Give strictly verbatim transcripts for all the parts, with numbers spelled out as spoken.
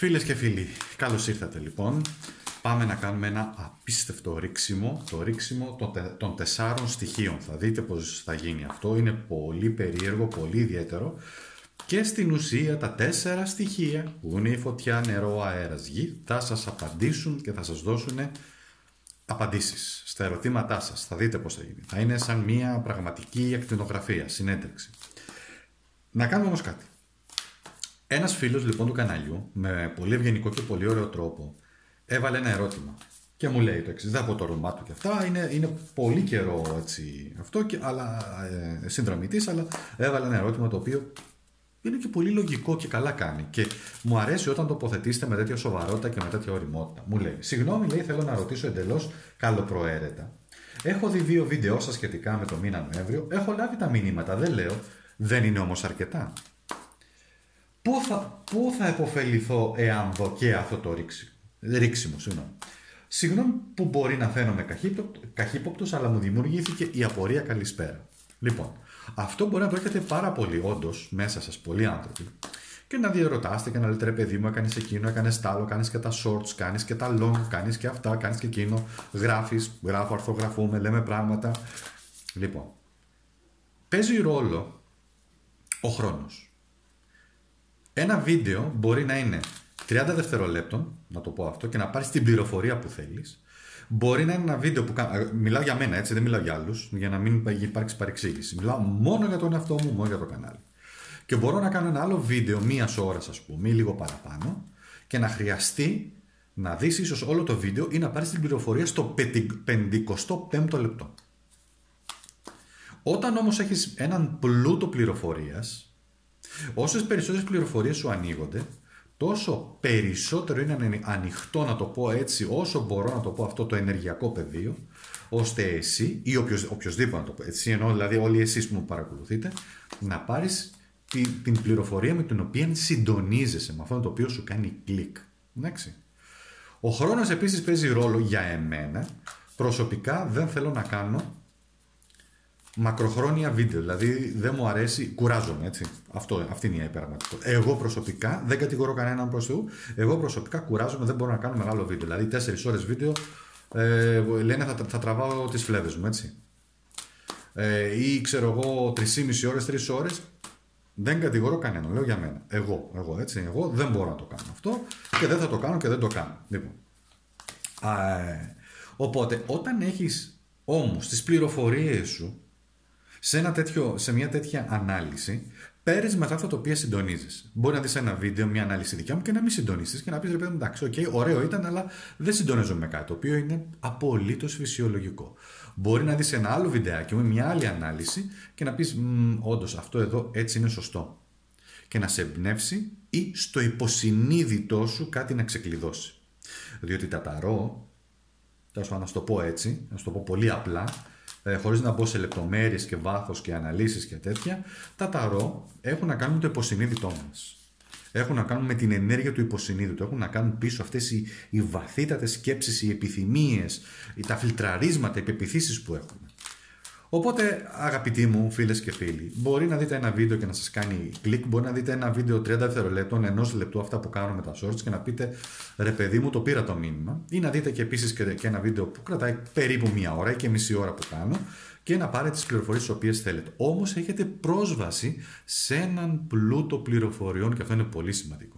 Φίλες και φίλοι, καλώς ήρθατε λοιπόν. Πάμε να κάνουμε ένα απίστευτο ρίξιμο, το ρίξιμο των, τε, των τεσσάρων στοιχείων. Θα δείτε πως θα γίνει αυτό, είναι πολύ περίεργο, πολύ ιδιαίτερο. Και στην ουσία τα τέσσερα στοιχεία που είναι η φωτιά, νερό, αέρας, γη θα σας απαντήσουν και θα σας δώσουν απαντήσεις στα ερωτήματά σας. Θα δείτε πως θα γίνει. Θα είναι σαν μια πραγματική ακτινογραφία, συνέντευξη. Να κάνουμε όμως κάτι. Ένας φίλος λοιπόν του καναλιού, με πολύ ευγενικό και πολύ ωραίο τρόπο, έβαλε ένα ερώτημα και μου λέει το εξής, δεν από το όνομά του και αυτά, είναι, είναι πολύ καιρό έτσι αυτό, και, αλλά, ε, συνδρομητής, αλλά έβαλε ένα ερώτημα το οποίο είναι και πολύ λογικό και καλά κάνει και μου αρέσει όταν τοποθετήσετε με τέτοια σοβαρότητα και με τέτοια ωριμότητα. Μου λέει, συγγνώμη, λέει, θέλω να ρωτήσω εντελώς καλοπροαίρετα. Έχω δει δύο βίντεο σας σχετικά με το μήνα Νοέμβριο, έχω λάβει τα μηνύματα, δεν λέω, δεν είναι όμως αρκετά. Πού θα, πού θα επωφεληθώ εάν δω και αυτό το ρίξι, ρίξιμο, συγγνώμη. Συγγνώμη που μπορεί να φαίνομαι καχύποπτος, αλλά μου δημιουργήθηκε η απορία καλησπέρα. Λοιπόν, αυτό μπορεί να το έχετε πάρα πολύ όντως μέσα σας, πολλοί άνθρωποι, και να διερωτάστε και να λέτε ρε παιδί μου, έκανες εκείνο, έκανες τ' άλλο, κάνεις και τα shorts, κάνεις και τα long, κάνεις και αυτά, κάνεις και εκείνο, γράφεις, γράφω, αρθογραφούμε, λέμε πράγματα. Λοιπόν, παίζει ρόλο ο χρόνος. Ένα βίντεο μπορεί να είναι τριάντα δευτερολέπτων, να το πω αυτό, και να πάρεις την πληροφορία που θέλεις. Μπορεί να είναι ένα βίντεο που κάνω. Μιλάω για μένα, έτσι, δεν μιλάω για άλλους, για να μην υπάρξει παρεξήγηση. Μιλάω μόνο για τον εαυτό μου, μόνο για το κανάλι. Και μπορώ να κάνω ένα άλλο βίντεο μίας ώρας, ας πούμε, ή λίγο παραπάνω, και να χρειαστεί να δεις ίσως όλο το βίντεο ή να πάρεις την πληροφορία στο πενηκοστό πέμπτο λεπτό. Όταν όμως έχεις έναν πλούτο πληροφορίας, όσες περισσότερες πληροφορίες σου ανοίγονται, τόσο περισσότερο είναι ανοιχτό, να το πω έτσι, όσο μπορώ να το πω αυτό, το ενεργειακό πεδίο, ώστε εσύ ή οποιος, οποιοσδήποτε να το πω έτσι, ενώ δηλαδή όλοι εσείς που μου παρακολουθείτε, να πάρεις την, την πληροφορία με την οποία συντονίζεσαι, με αυτό το οποίο σου κάνει κλικ. Εντάξει. Ο χρόνος επίσης παίζει ρόλο για εμένα. Προσωπικά δεν θέλω να κάνω μακροχρόνια βίντεο, δηλαδή δεν μου αρέσει, κουράζομαι, έτσι. Αυτό, αυτή είναι η υπεραγματικότητα. Εγώ προσωπικά, δεν κατηγορώ κανέναν προς Θεού, εγώ προσωπικά κουράζομαι, δεν μπορώ να κάνω μεγάλο βίντεο. Δηλαδή τέσσερις ώρες βίντεο, ε, λένε θα, θα τραβάω τις φλέβες μου, έτσι. Ε, ή ξέρω εγώ τρεις και μισή ώρες, τρεις ώρες, δεν κατηγορώ κανέναν, λέω για μένα. Εγώ, εγώ, έτσι, εγώ δεν μπορώ να το κάνω αυτό και δεν θα το κάνω και δεν το κάνω. Λοιπόν. Ε, οπότε, όταν έχεις όμως τις πληροφορίες σου, Σε, ένα τέτοιο, σε μια τέτοια ανάλυση, παίρνεις μετά αυτά τα οποία συντονίζεις. Μπορεί να δεις ένα βίντεο, μια ανάλυση δικιά μου και να μην συντονίσεις και να πεις ρε παιδί μου, εντάξει, okay, ωραίο ήταν, αλλά δεν συντονίζομαι με κάτι, το οποίο είναι απολύτως φυσιολογικό. Μπορεί να δεις ένα άλλο βιντεάκι με μια άλλη ανάλυση και να πεις, όντως αυτό εδώ έτσι είναι σωστό. Και να σε εμπνεύσει ή στο υποσυνείδητό σου κάτι να ξεκλειδώσει. Διότι τα ταρό, να σου το πω έτσι, να σου το πω πολύ απλά, Ε, χωρίς να μπω σε λεπτομέρειες και βάθος και αναλύσεις και τέτοια, τα ταρό έχουν να κάνουν το υποσυνείδητό μας. Έχουν να κάνουν με την ενέργεια του υποσυνείδητου. Έχουν να κάνουν πίσω αυτές οι, οι βαθύτατες σκέψεις, οι επιθυμίες, τα φιλτραρίσματα, οι πεποιθήσεις που έχουμε. Οπότε, αγαπητοί μου, φίλες και φίλοι, μπορεί να δείτε ένα βίντεο και να σας κάνει κλικ, μπορεί να δείτε ένα βίντεο τριάντα δευτερολέπτων, ενός λεπτού, αυτά που κάνω με τα shorts, και να πείτε ρε παιδί μου, το πήρα το μήνυμα. Ή να δείτε και επίσης και, και ένα βίντεο που κρατάει περίπου μία ώρα ή και μισή ώρα που κάνω και να πάρετε τις πληροφορίες τις οποίες θέλετε. Όμως έχετε πρόσβαση σε έναν πλούτο πληροφοριών και αυτό είναι πολύ σημαντικό.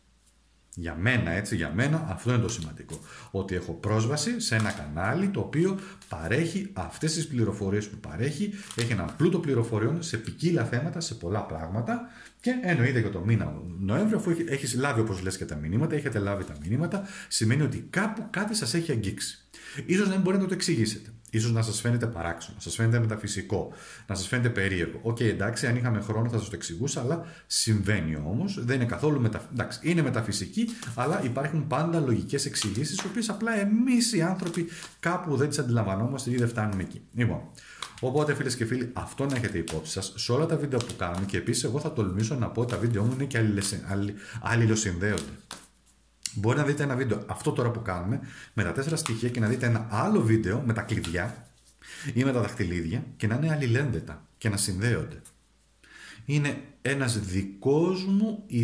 Για μένα, έτσι, για μένα αυτό είναι το σημαντικό. Ότι έχω πρόσβαση σε ένα κανάλι το οποίο παρέχει αυτές τις πληροφορίες που παρέχει, έχει έναν πλούτο πληροφοριών σε ποικίλα θέματα, σε πολλά πράγματα και εννοείται για το μήνα Νοέμβριο, αφού έχεις λάβει όπως λες και τα μηνύματα, έχετε λάβει τα μηνύματα, σημαίνει ότι κάπου κάτι σας έχει αγγίξει. Ίσως να μην μπορείτε να το εξηγήσετε. Ίσως να σας φαίνεται παράξενο, να σας φαίνεται μεταφυσικό, να σας φαίνεται περίεργο. Οκ, okay, εντάξει, αν είχαμε χρόνο θα σας το εξηγούσα, αλλά συμβαίνει όμως. Δεν είναι καθόλου μετα... εντάξει, είναι μεταφυσική, αλλά υπάρχουν πάντα λογικές εξηγήσεις, οι οποίες απλά εμείς οι άνθρωποι κάπου δεν τις αντιλαμβανόμαστε ή δεν φτάνουμε εκεί. Λοιπόν, οπότε φίλες και φίλοι, αυτό να έχετε υπόψη σας σε όλα τα βίντεο που κάνουμε και επίσης εγώ θα τολμήσω να πω ότι τα βίντεο μου είναι και αλληλοσυνδέονται. Μπορεί να δείτε ένα βίντεο αυτό τώρα που κάνουμε με τα τέσσερα στοιχεία και να δείτε ένα άλλο βίντεο με τα κλειδιά ή με τα δαχτυλίδια και να είναι αλληλένδετα και να συνδέονται. Είναι ένας δικός μου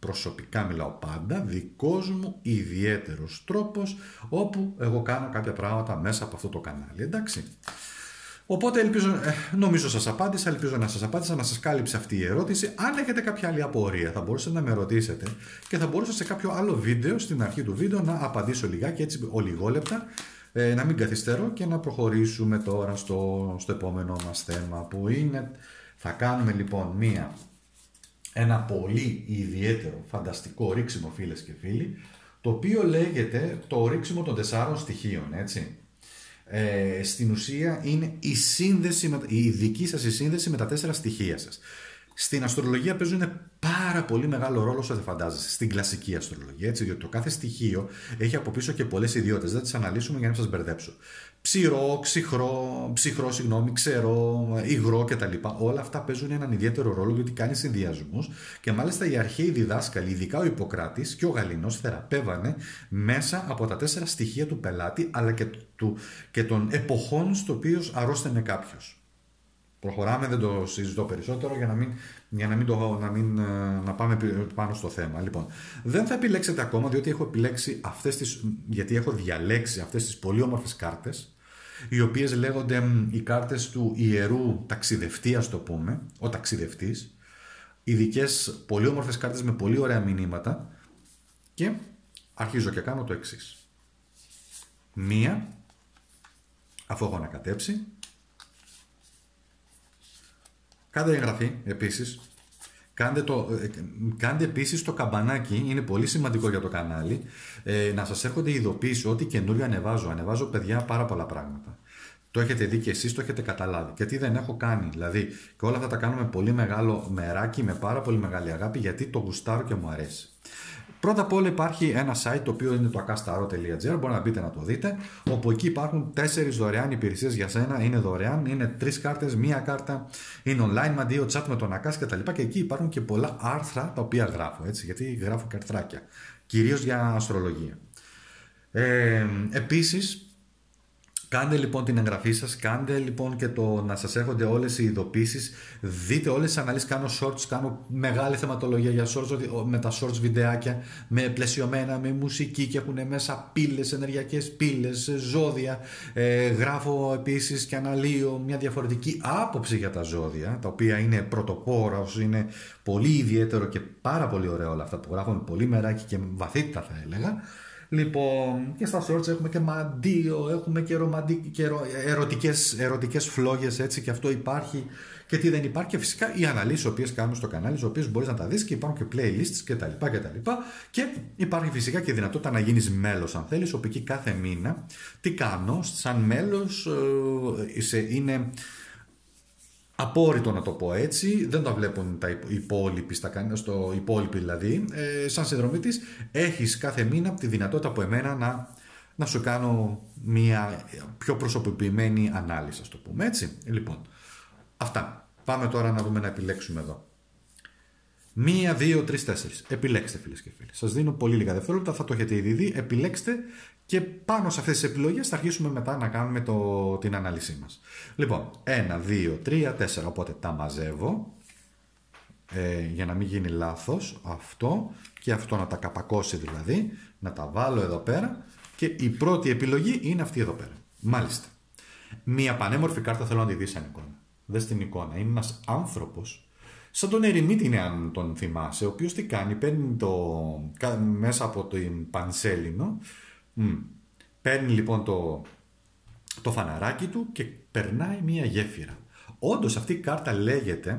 προσωπικά μιλάω πάντα, δικός μου ιδιαίτερος τρόπος, όπου εγώ κάνω κάποια πράγματα μέσα από αυτό το κανάλι, εντάξει. Οπότε ελπίζω, ε, νομίζω σας απάντησα, ελπίζω να σας απάντησα, να σας κάλυψε αυτή η ερώτηση. Αν έχετε κάποια άλλη απορία θα μπορούσατε να με ρωτήσετε και θα μπορούσα σε κάποιο άλλο βίντεο, στην αρχή του βίντεο, να απαντήσω λιγάκι, έτσι ολιγόλεπτα, ε, να μην καθυστερώ και να προχωρήσουμε τώρα στο, στο επόμενο μας θέμα που είναι, θα κάνουμε λοιπόν μία, ένα πολύ ιδιαίτερο, φανταστικό ρίξιμο φίλες και φίλοι, το οποίο λέγεται το ρίξιμο των τεσσάρων στοιχείων, έτσι. Ε, στην ουσία είναι η, σύνδεση με, η δική σας η σύνδεση με τα τέσσερα στοιχεία σας. Στην αστρολογία παίζουν πάρα πολύ μεγάλο ρόλο όσο δεν φαντάζεσαι. Στην κλασική αστρολογία, έτσι, διότι το κάθε στοιχείο έχει από πίσω και πολλές ιδιότητες. Δεν τις αναλύσουμε για να μην σας μπερδέψω. Ψυρό, ψυχρό, ψυχρό, συγγνώμη, ξερό, υγρό κτλ. Όλα αυτά παίζουν έναν ιδιαίτερο ρόλο διότι κάνει συνδυασμούς και μάλιστα οι αρχαίοι διδάσκαλοι, ειδικά ο Ιπποκράτης και ο Γαληνός, θεραπεύανε μέσα από τα τέσσερα στοιχεία του πελάτη αλλά και, του, και των εποχών στο οποίο αρρώστανε κάποιος. Προχωράμε, δεν το συζητώ περισσότερο για να μην, για να μην, το, να, μην να πάμε πάνω στο θέμα. Λοιπόν, δεν θα επιλέξετε ακόμα, διότι έχω επιλέξει αυτές τις, γιατί έχω διαλέξει αυτές τις πολύ όμορφες κάρτες, οι οποίες λέγονται οι κάρτες του ιερού ταξιδευτή, ας το πούμε, ο ταξιδευτής, ειδικές πολύ όμορφες κάρτες με πολύ ωραία μηνύματα και αρχίζω και κάνω το εξής. Μία, αφού έχω ανακατέψει, κάντε εγγραφή επίσης, κάντε, το, κάντε επίσης το καμπανάκι, είναι πολύ σημαντικό για το κανάλι, ε, να σας έρχονται ειδοποίησεις ό,τι καινούριο ανεβάζω. Ανεβάζω, παιδιά, πάρα πολλά πράγματα. Το έχετε δει και εσείς, το έχετε καταλάβει. Και τι δεν έχω κάνει, δηλαδή, και όλα αυτά τα κάνω με πολύ μεγάλο μεράκι, με πάρα πολύ μεγάλη αγάπη, γιατί το γουστάρω και μου αρέσει. Πρώτα απ' όλα υπάρχει ένα site το οποίο είναι το akastaro τελεία gr, μπορεί να μπείτε να το δείτε, όπου εκεί υπάρχουν τέσσερις δωρεάν υπηρεσίες για σένα, είναι δωρεάν, είναι τρεις κάρτες, μία κάρτα, είναι online με αντίο chat με τον Ακάς κτλ. Και εκεί υπάρχουν και πολλά άρθρα τα οποία γράφω, έτσι, γιατί γράφω και αρθράκια, κυρίως για αστρολογία. Ε, επίσης, κάντε λοιπόν την εγγραφή σας, κάντε λοιπόν και το να σας έρχονται όλες οι ειδοποίησεις, δείτε όλες τις αναλύσεις, κάνω shorts, κάνω μεγάλη θεματολογία για shorts, με τα shorts βιντεάκια, με πλαισιωμένα, με μουσική και έχουν μέσα πύλες, ενεργειακές πύλες, ζώδια, ε, γράφω επίσης και αναλύω μια διαφορετική άποψη για τα ζώδια, τα οποία είναι πρωτοπόρα, όσο είναι πολύ ιδιαίτερο και πάρα πολύ ωραίο όλα αυτά που γράφω, με πολύ μεράκι και βαθύτητα θα έλεγα. Λοιπόν, και στα shorts έχουμε και μαντίο, έχουμε και, ρομαντικ... και ερωτικές, ερωτικές φλόγες, έτσι, και αυτό υπάρχει και τι δεν υπάρχει, και φυσικά οι αναλύσεις οι οποίες κάνουμε στο κανάλι, τις οποίες μπορείς να τα δεις, και υπάρχουν και playlists κτλ. κτλ. Και υπάρχει φυσικά και η δυνατότητα να γίνεις μέλος αν θέλεις, όπου εκεί κάθε μήνα τι κάνω, σαν μέλος ε, είναι απόρριτο να το πω έτσι, δεν τα βλέπουν τα υπόλοιποι, στα, στο υπόλοιποι δηλαδή, ε, σαν συνδρομητής έχεις κάθε μήνα τη δυνατότητα από εμένα να, να σου κάνω μια πιο προσωποποιημένη ανάλυση, ας το πούμε έτσι. Λοιπόν, αυτά. Πάμε τώρα να δούμε, να επιλέξουμε εδώ. Μία, δύο, τρεις, τέσσερις. Επιλέξτε, φίλες και φίλοι. Σας δίνω πολύ λίγα δευτερόλεπτα, θα το έχετε ήδη δει. Επιλέξτε και πάνω σε αυτές τις επιλογές θα αρχίσουμε μετά να κάνουμε το, την ανάλυση μας. Λοιπόν, ένα, δύο, τρία, τέσσερα. Οπότε τα μαζεύω ε, για να μην γίνει λάθος αυτό και αυτό, να τα καπακώσει δηλαδή. Να τα βάλω εδώ πέρα και η πρώτη επιλογή είναι αυτή εδώ πέρα. Μάλιστα. Μία πανέμορφη κάρτα, θέλω να τη δεις σαν εικόνα. Δες την εικόνα. Είναι ένας άνθρωπος, σαν τον Ερημίτη είναι, αν τον θυμάσαι, ο οποίος τι κάνει, παίρνει το, μέσα από το πανσέλινο, μ, παίρνει λοιπόν το, το φαναράκι του και περνάει μία γέφυρα. Όντως αυτή η κάρτα λέγεται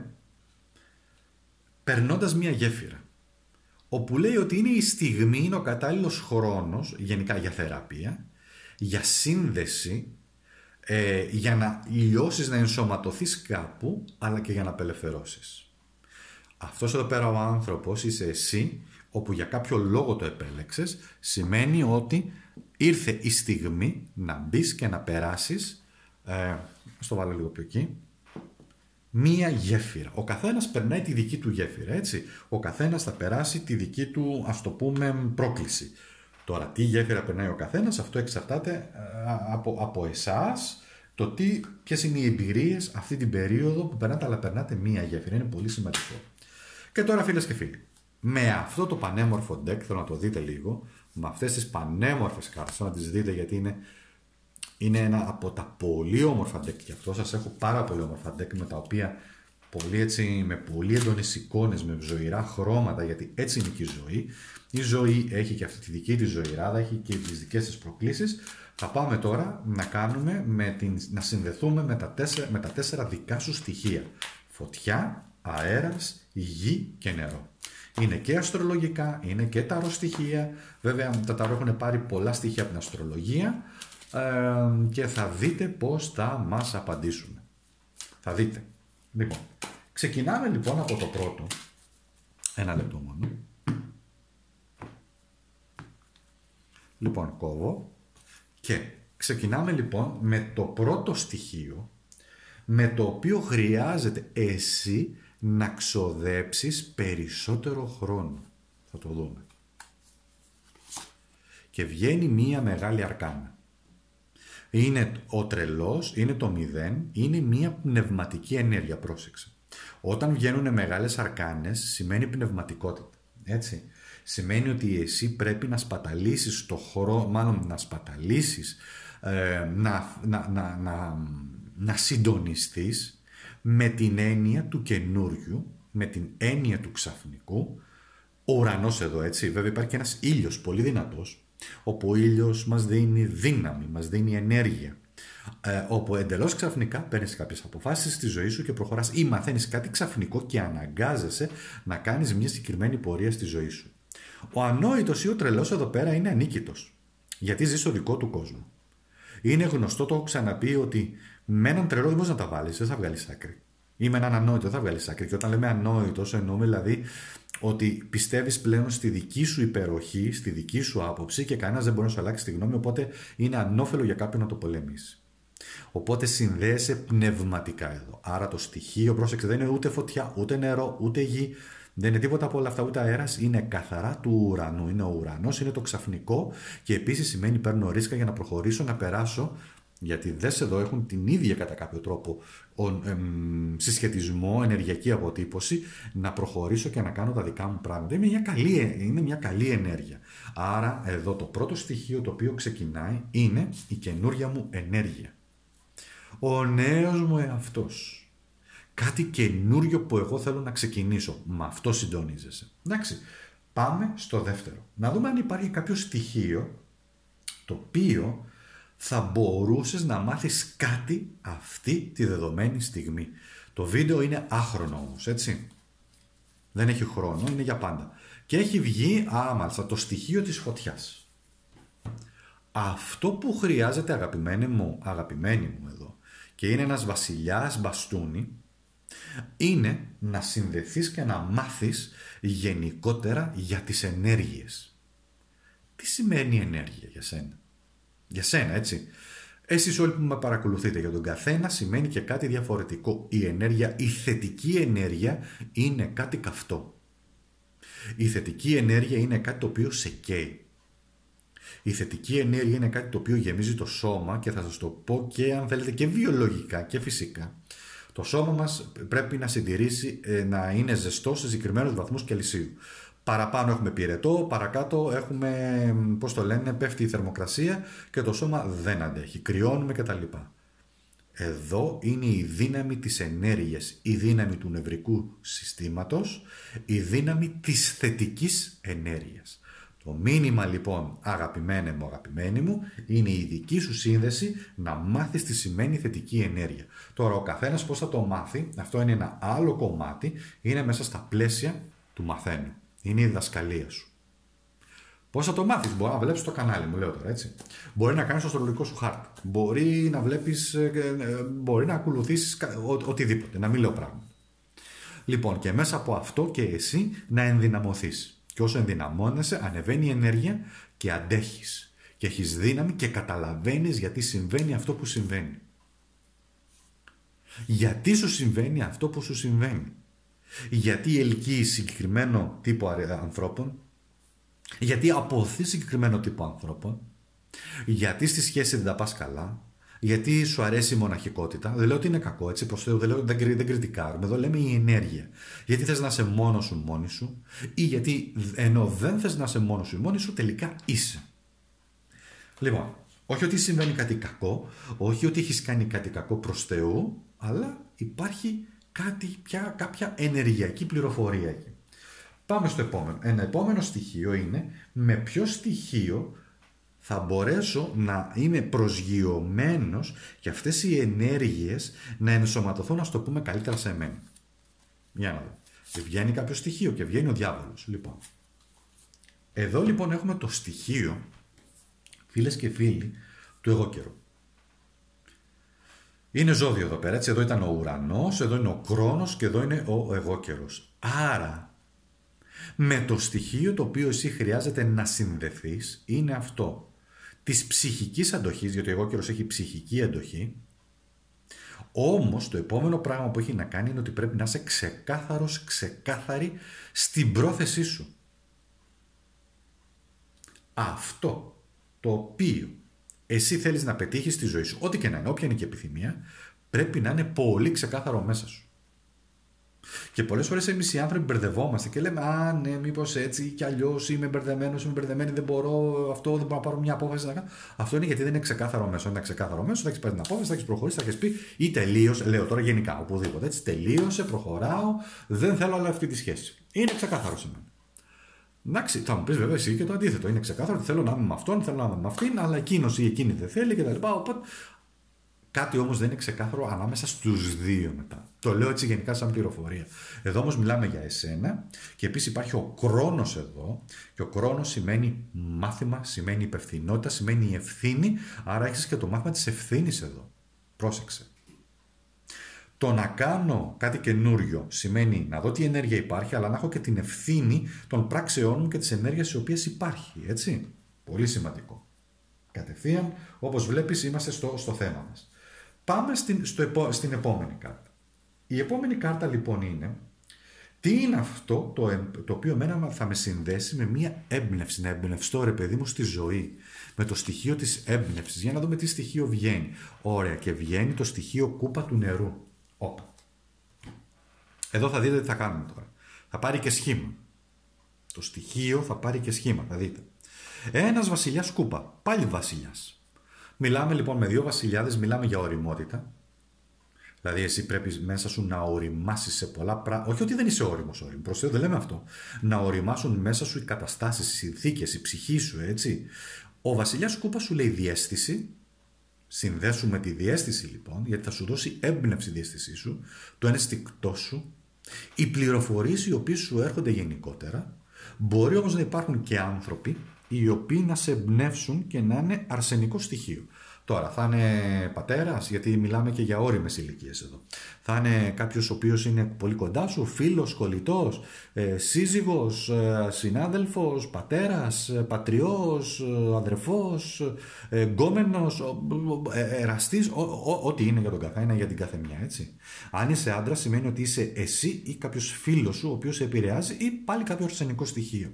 περνώντας μία γέφυρα, όπου λέει ότι είναι η στιγμή, είναι ο κατάλληλος χρόνος, γενικά για θεραπεία, για σύνδεση, ε, για να λιώσεις, να ενσωματωθείς κάπου, αλλά και για να απελευθερώσεις. Αυτός εδώ πέρα ο άνθρωπος είσαι εσύ, όπου για κάποιο λόγο το επέλεξες, σημαίνει ότι ήρθε η στιγμή να μπεις και να περάσεις, ε, στο βάλω λίγο πιο εκεί, μία γέφυρα. Ο καθένας περνάει τη δική του γέφυρα, έτσι. Ο καθένας θα περάσει τη δική του, ας το πούμε, πρόκληση. Τώρα, τι γέφυρα περνάει ο καθένας, αυτό εξαρτάται ε, από, από εσάς, το τι, ποιες είναι οι εμπειρίες αυτή την περίοδο που περνάτε, αλλά περνάτε μία γέφυρα. Είναι πολύ σημαντικό. Και τώρα, φίλες και φίλοι, Με αυτό το πανέμορφο deck, θέλω να το δείτε λίγο, με αυτές τις πανέμορφες κάρτες, θέλω να τις δείτε γιατί είναι, είναι ένα από τα πολύ όμορφα deck και αυτό. Σας έχω πάρα πολύ όμορφα deck με τα οποία πολύ έτσι, με πολύ έντονες εικόνες, με ζωηρά χρώματα, γιατί έτσι είναι και η ζωή. Η ζωή έχει και αυτή τη δική της ζωηράδα, έχει και τις δικές της προκλήσεις. Θα πάμε τώρα να κάνουμε, με την, να συνδεθούμε με τα, τέσσερα, με τα τέσσερα δικά σου στοιχεία. Φωτιά, αέρας, γη και νερό. Είναι και αστρολογικά, είναι και ταρό στοιχεία. Βέβαια τα ταρό έχουν πάρει πολλά στοιχεία από την αστρολογία ε, και θα δείτε πώς θα μας απαντήσουν. Θα δείτε. Λοιπόν, ξεκινάμε λοιπόν από το πρώτο. Ένα λεπτό μόνο. Λοιπόν, κόβω. Και ξεκινάμε λοιπόν με το πρώτο στοιχείο, με το οποίο χρειάζεται εσύ να ξοδέψεις περισσότερο χρόνο. Θα το δούμε. Και βγαίνει μία μεγάλη αρκάνα. Είναι ο τρελός, είναι το μηδέν, είναι μία πνευματική ενέργεια, πρόσεξε. Όταν βγαίνουν μεγάλες αρκάνες σημαίνει πνευματικότητα, έτσι. Σημαίνει ότι εσύ πρέπει να σπαταλήσεις το χρόνο, μάλλον να σπαταλήσεις, ε, να, να, να, να, να συντονιστείς με την έννοια του καινούριου, με την έννοια του ξαφνικού. Ο ουρανός εδώ, έτσι, βέβαια υπάρχει και ένας ήλιος πολύ δυνατός, όπου ο ήλιος μας δίνει δύναμη, μας δίνει ενέργεια, ε, όπου εντελώς ξαφνικά παίρνεις κάποιες αποφάσεις στη ζωή σου και προχωράς ή μαθαίνεις κάτι ξαφνικό και αναγκάζεσαι να κάνεις μια συγκεκριμένη πορεία στη ζωή σου. Ο ανόητος ή ο τρελός εδώ πέρα είναι ανίκητος, γιατί ζει στο δικό του κόσμο. Είναι γνωστό, το έχω ξαναπεί, ότι με έναν τρελό δεν μπορείς να τα βάλεις, δεν θα βγάλεις άκρη. Ή με έναν ανόητο δεν θα βγάλεις άκρη. Και όταν λέμε ανόητος, εννοούμε δηλαδή ότι πιστεύεις πλέον στη δική σου υπεροχή, στη δική σου άποψη και κανένας δεν μπορεί να σου αλλάξει τη γνώμη, οπότε είναι ανώφελο για κάποιον να το πολεμήσει. Οπότε συνδέεσαι πνευματικά εδώ. Άρα το στοιχείο, πρόσεξε, δεν είναι ούτε φωτιά, ούτε νερό, ούτε γη. Δεν είναι τίποτα από όλα αυτά, ούτε αέρας, είναι καθαρά του ουρανού. Είναι ο ουρανός, είναι το ξαφνικό και επίσης σημαίνει παίρνω ρίσκα για να προχωρήσω, να περάσω, γιατί δες εδώ έχουν την ίδια κατά κάποιο τρόπο ο, εμ, συσχετισμό, ενεργειακή αποτύπωση, να προχωρήσω και να κάνω τα δικά μου πράγματα. Είναι μια καλή, είναι μια καλή ενέργεια. Άρα εδώ το πρώτο στοιχείο το οποίο ξεκινάει είναι η καινούρια μου ενέργεια. Ο νέος μου εαυτός. Κάτι καινούριο που εγώ θέλω να ξεκινήσω. Με αυτό συντονίζεσαι. Εντάξει, πάμε στο δεύτερο. Να δούμε αν υπάρχει κάποιο στοιχείο το οποίο θα μπορούσες να μάθεις κάτι αυτή τη δεδομένη στιγμή. Το βίντεο είναι άχρονο όμως, έτσι. Δεν έχει χρόνο, είναι για πάντα. Και έχει βγει, α, μάλιστα, το στοιχείο της φωτιάς. Αυτό που χρειάζεται, αγαπημένοι μου, αγαπημένοι μου εδώ, και είναι ένας βασιλιάς μπαστούνι, είναι να συνδεθείς και να μάθεις γενικότερα για τις ενέργειες. Τι σημαίνει ενέργεια για σένα? Για σένα, έτσι. Εσείς όλοι που με παρακολουθείτε, για τον καθένα σημαίνει και κάτι διαφορετικό. Η ενέργεια, η θετική ενέργεια είναι κάτι καυτό. Η θετική ενέργεια είναι κάτι το οποίο σε καίει. Η θετική ενέργεια είναι κάτι το οποίο γεμίζει το σώμα και θα σας το πω και αν θέλετε και βιολογικά και φυσικά. Το σώμα μας πρέπει να συντηρήσει, να είναι ζεστό σε συγκεκριμένους βαθμούς Κελσίου. Παραπάνω έχουμε πυρετό, παρακάτω έχουμε, πώς το λένε, πέφτει η θερμοκρασία και το σώμα δεν αντέχει, κρυώνουμε κτλ. Εδώ είναι η δύναμη της ενέργειας, η δύναμη του νευρικού συστήματος, η δύναμη της θετικής ενέργειας. Το μήνυμα λοιπόν, αγαπημένε μου, αγαπημένη μου, είναι η δική σου σύνδεση να μάθεις τι σημαίνει θετική ενέργεια. Τώρα ο καθένας πώς θα το μάθει, αυτό είναι ένα άλλο κομμάτι, είναι μέσα στα πλαίσια του μαθαίνου. Είναι η διδασκαλία σου. Πώς θα το μάθεις? Μπορεί να βλέπεις το κανάλι μου, λέω τώρα, έτσι. Μπορεί να κάνεις το αστρολογικό σου χάρτη. Μπορεί να βλέπεις, μπορεί να ακολουθήσεις ο, οτιδήποτε, να μην λέω πράγματα. Λοιπόν, και μέσα από αυτό και εσύ να ενδυναμωθείς. Και όσο ενδυναμώνεσαι, ανεβαίνει η ενέργεια και αντέχεις. Και έχεις δύναμη και καταλαβαίνεις γιατί συμβαίνει αυτό που συμβαίνει. Γιατί σου συμβαίνει αυτό που σου συμβαίνει. Γιατί ελκύει συγκεκριμένο τύπο ανθρώπων. Γιατί αποθεί συγκεκριμένο τύπο ανθρώπων. Γιατί στη σχέση δεν τα πας καλά. Γιατί σου αρέσει η μοναχικότητα. Δεν λέω ότι είναι κακό, έτσι. Προς Θεού, δεν, λέω, δεν, δεν κριτικάρουμε. Εδώ λέμε η ενέργεια. Γιατί θες να είσαι μόνος σου, μόνη σου, ή γιατί ενώ δεν θες να είσαι μόνος σου ή μόνη σου, τελικά είσαι. Λοιπόν, όχι ότι συμβαίνει κάτι κακό, όχι ότι έχεις κάνει κάτι κακό προς Θεού, αλλά υπάρχει κάτι, πια, κάποια ενεργειακή πληροφορία εκεί. Πάμε στο επόμενο. Ένα επόμενο στοιχείο είναι με ποιο στοιχείο θα μπορέσω να είμαι προσγειωμένος και αυτές οι ενέργειες να ενσωματωθούν, να το πούμε καλύτερα, σε εμένα. Για να δω. Και βγαίνει κάποιο στοιχείο και βγαίνει ο διάβολος. Λοιπόν. Εδώ λοιπόν έχουμε το στοιχείο, φίλες και φίλοι, του εγώ καιρού. Είναι ζώδιο εδώ πέρα, έτσι. Εδώ ήταν ο ουρανός, εδώ είναι ο Κρόνος και εδώ είναι ο εγώ καιρός. Άρα, με το στοιχείο το οποίο εσύ χρειάζεται να συνδεθείς είναι αυτό. Της ψυχικής αντοχής, γιατί ο εγώ καιρός έχει ψυχική αντοχή. Όμως το επόμενο πράγμα που έχει να κάνει είναι ότι πρέπει να είσαι ξεκάθαρος, ξεκάθαρη στην πρόθεσή σου. Αυτό το οποίο εσύ θέλεις να πετύχεις στη ζωή σου, ό,τι και να είναι, όποια είναι και επιθυμία, πρέπει να είναι πολύ ξεκάθαρο μέσα σου. Και πολλές φορές εμείς οι άνθρωποι μπερδευόμαστε και λέμε «Α, ναι, μήπως έτσι κι αλλιώς είμαι μπερδεμένος, είμαι μπερδεμένη, δεν μπορώ αυτό, δεν μπορώ να πάρω μια απόφαση να κάνω». Αυτό είναι γιατί δεν είναι ξεκάθαρο μέσο. Αν ήταν ξεκάθαρο μέσο, θα έχεις πάρει την απόφαση, θα έχεις προχωρήσει, θα έχεις πει ή τελείωσε, λέω τώρα γενικά, οπουδήποτε έτσι, τελείωσε, προχωράω, δεν θέλω άλλο αυτή τη σχέση. Είναι ξεκάθαρο σήμερα. Εντάξει, θα μου πει βέβαια εσύ και το αντίθετο. Είναι ξεκάθαρο ότι θέλω να είμαι με αυτόν, θέλω να είμαι με αυτήν, αλλά εκείνος ή εκείνη δεν θέλει κτλ. Οπότε κάτι όμως δεν είναι ξεκάθαρο ανάμεσα στους δύο μετά. Το λέω έτσι γενικά σαν πληροφορία. Εδώ όμως μιλάμε για εσένα και επίσης υπάρχει ο Κρόνος εδώ και ο Κρόνος σημαίνει μάθημα, σημαίνει υπευθυνότητα, σημαίνει ευθύνη, άρα έχεις και το μάθημα της ευθύνης εδώ. Πρόσεξε. Το να κάνω κάτι καινούριο σημαίνει να δω τι ενέργεια υπάρχει, αλλά να έχω και την ευθύνη των πράξεών μου και της ενέργειας η οποία υπάρχει, έτσι. Πολύ σημαντικό. Κατευθείαν, όπως βλέπεις, είμαστε στο, στο θέμα μας. Πάμε στην, στο επό, στην επόμενη κάρτα. Η επόμενη κάρτα λοιπόν είναι τι είναι αυτό το, το οποίο εμένα θα με συνδέσει με μία έμπνευση, να εμπνευστώ ρε παιδί μου στη ζωή, με το στοιχείο της έμπνευσης, για να δούμε τι στοιχείο βγαίνει. Ωραία, και βγαίνει το στοιχείο κούπα του νερού. Όπα. Εδώ θα δείτε τι θα κάνουμε τώρα. Θα πάρει και σχήμα. Το στοιχείο θα πάρει και σχήμα, θα δείτε. Ένας βασιλιάς κούπα, πάλι βασιλιάς. Μιλάμε λοιπόν με δύο βασιλιάδες, μιλάμε για οριμότητα. Δηλαδή, εσύ πρέπει μέσα σου να οριμάσεις σε πολλά πράγματα. Όχι ότι δεν είσαι όριμος, όριμος. Προς Θεού, δεν λέμε αυτό. Να οριμάσουν μέσα σου οι καταστάσεις, οι συνθήκες, η ψυχή σου, έτσι. Ο βασιλιάς κούπα σου λέει διαίσθηση. Συνδέσου με τη διαίσθηση λοιπόν, γιατί θα σου δώσει έμπνευση η διαίσθησή σου, το ένστικτό σου, οι πληροφορίες οι οποίες σου έρχονται γενικότερα. Μπορεί όμως να υπάρχουν και άνθρωποι οι οποίοι να σε εμπνεύσουν και να είναι αρσενικό στοιχείο. Τώρα, θα είναι πατέρας, γιατί μιλάμε και για όριμες ηλικίες εδώ. Θα είναι κάποιος ο οποίος είναι πολύ κοντά σου, φίλος, κολλητός, ε, σύζυγος, ε, συνάδελφος, πατέρας, ε, πατριός, ε, αδερφός, ε, γκόμενος, ε, εραστής, ό,τι είναι για τον καθένα, για την κάθε μια, έτσι. Αν είσαι άντρας, σημαίνει ότι είσαι εσύ ή κάποιος φίλος σου, ο οποίος σε επηρεάζει, ή πάλι κάποιο αρσενικό στοιχείο.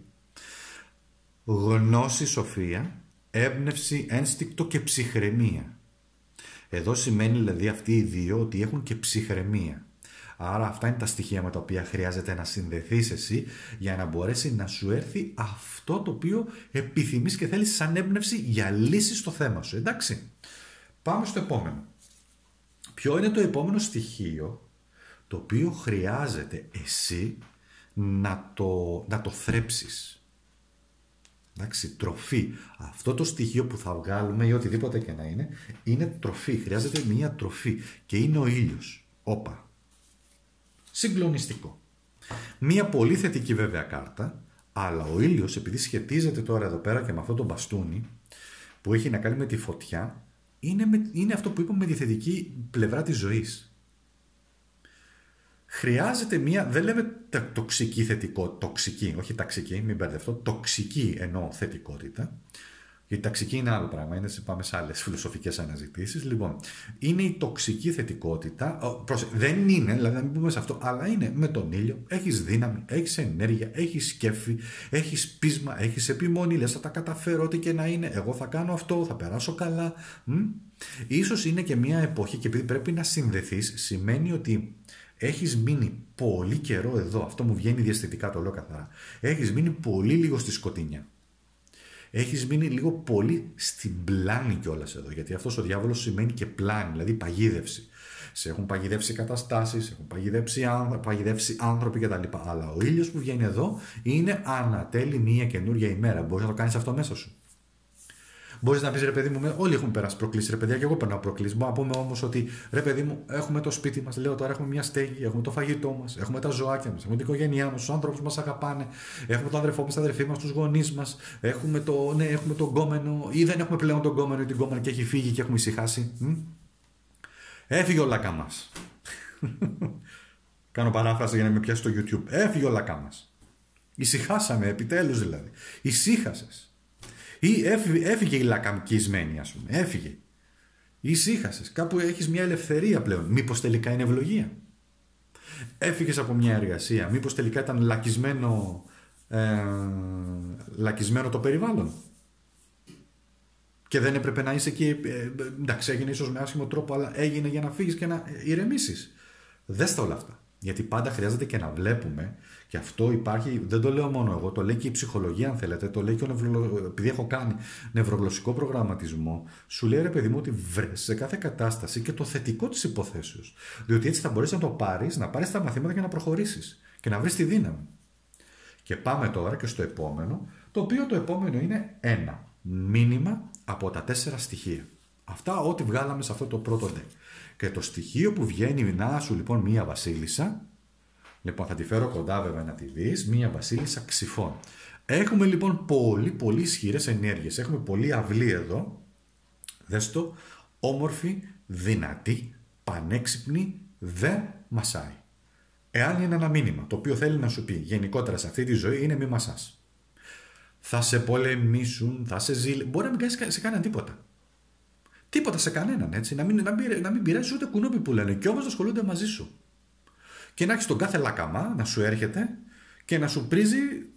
Γνώση, σοφία, έμπνευση, ένστικτο και ψυχραιμία. Εδώ σημαίνει δηλαδή αυτοί οι δύο ότι έχουν και ψυχραιμία. Άρα αυτά είναι τα στοιχεία με τα οποία χρειάζεται να συνδεθείς εσύ για να μπορέσει να σου έρθει αυτό το οποίο επιθυμείς και θέλεις σαν έμπνευση για λύση στο θέμα σου. Εντάξει. Πάμε στο επόμενο. Ποιο είναι το επόμενο στοιχείο το οποίο χρειάζεται εσύ να το, να το θρέψεις. Εντάξει, τροφή. Αυτό το στοιχείο που θα βγάλουμε ή οτιδήποτε και να είναι, είναι τροφή. Χρειάζεται μια τροφή και είναι ο ήλιος. Όπα. Συγκλονιστικό. Μια πολύ θετική βέβαια κάρτα, αλλά ο ήλιος επειδή σχετίζεται τώρα εδώ πέρα και με αυτό το μπαστούνι που έχει να κάνει με τη φωτιά, είναι, με, είναι αυτό που είπαμε με τη θετική πλευρά της ζωής. Χρειάζεται μία, δεν λέμε τοξική θετικότητα, τοξική, όχι ταξική, μην μπερδευτώ, τοξική εννοώ θετικότητα. Γιατί ταξική είναι άλλο πράγμα, είναι, πάμε σε άλλες φιλοσοφικές αναζητήσεις. Λοιπόν, είναι η τοξική θετικότητα, προσε, δεν είναι, δηλαδή να μην πούμε σε αυτό, αλλά είναι με τον ήλιο, έχεις δύναμη, έχεις ενέργεια, έχεις σκέφη, έχεις πείσμα, έχεις επιμονή, λες θα τα καταφέρω ό,τι και να είναι, εγώ θα κάνω αυτό, θα περάσω καλά. Μ? Ίσως είναι και μια εποχή και επειδή πρέπει να συνδεθείς, σημαίνει ότι έχεις μείνει πολύ καιρό εδώ. Αυτό μου βγαίνει διαισθητικά, το λέω καθαρά. Έχεις μείνει πολύ λίγο στη σκοτεινιά. Έχεις μείνει λίγο πολύ στην πλάνη κιόλας εδώ. Γιατί αυτός ο διάβολος σημαίνει και πλάνη, δηλαδή παγίδευση. Σε έχουν παγιδεύσει καταστάσεις, σε έχουν παγιδεύσει, παγιδεύσει άνθρωποι κτλ. Αλλά ο ήλιος που βγαίνει εδώ είναι ανατέλει μια καινούργια ημέρα. Μπορείς να το κάνεις αυτό μέσα σου. Μπορείς να πεις, ρε παιδί μου, όλοι έχουν περάσει προκλήσεις, ρε παιδιά, και εγώ περνάω προκλήσεις. Μπορούμε να πούμε όμως ότι, ρε παιδί μου, έχουμε το σπίτι μας, λέω τώρα, έχουμε μια στέγη, έχουμε το φαγητό μας, έχουμε τα ζωάκια μας, έχουμε την οικογένειά μας, τους άνθρωπους που μας αγαπάνε, έχουμε τον αδερφό μας, την αδερφή μας, τους γονείς μας, έχουμε, το, ναι, έχουμε τον γκόμενο, ή δεν έχουμε πλέον τον γκόμενο ή την γκόμενο και έχει φύγει και έχουμε ησυχάσει. Μ? Έφυγε ο λάκα μας. Κάνω παράφραση για να με πιάσει στο YouTube. Έφυγε ο λάκα μας. Ησυχάσαμε, επιτέλους δηλαδή. Ησύχασες. Ή έφυγε η λακαμκισμένη, ας πούμε. Έφυγε. Ησύχασες. Κάπου έχεις μια ελευθερία πλέον. Μήπως τελικά είναι ευλογία. Έφυγες από μια εργασία. Μήπως τελικά ήταν λακισμένο, ε, λακισμένο το περιβάλλον. Και δεν έπρεπε να είσαι εκεί. Ε, εντάξει, έγινε ίσως με άσχημο τρόπο, αλλά έγινε για να φύγεις και να ηρεμήσεις. Δες τα όλα αυτά. Γιατί πάντα χρειάζεται και να βλέπουμε, και αυτό υπάρχει, δεν το λέω μόνο εγώ, το λέει και η ψυχολογία, αν θέλετε, το λέει και ο νευρολο... επειδή έχω κάνει νευρογλωσσικό προγραμματισμό, σου λέει, ρε παιδί μου, ότι βρες σε κάθε κατάσταση και το θετικό της υποθέσεως. Διότι έτσι θα μπορείς να το πάρεις, να πάρεις τα μαθήματα και να προχωρήσεις και να βρεις τη δύναμη. Και πάμε τώρα και στο επόμενο, το οποίο το επόμενο είναι ένα μήνυμα από τα τέσσερα στοιχεία. Αυτά ό,τι βγάλαμε σε αυτό το πρώτο deck. Και το στοιχείο που βγαίνει να σου λοιπόν μία βασίλισσα, λοιπόν θα τη φέρω κοντά βέβαια να τη δεις, μία βασίλισσα ξυφών. Έχουμε λοιπόν πολύ πολύ ισχυρές ενέργειες, έχουμε πολύ αυλή εδώ, δες το, όμορφη, δυνατή, πανέξυπνη, δεν μασάει. Εάν είναι ένα μήνυμα το οποίο θέλει να σου πει γενικότερα σε αυτή τη ζωή είναι μη μασάς. Θα σε πολεμήσουν, θα σε ζήλ... μπορεί να μην κάνεις σε κανένα τίποτα. Τίποτα σε κανέναν, έτσι. Να μην, να μην, να μην πειράζει ούτε κουνούπι που λένε. Και όμως να ασχολούνται μαζί σου. Και να έχεις τον κάθε λακαμά να σου έρχεται και να σου πρίζει.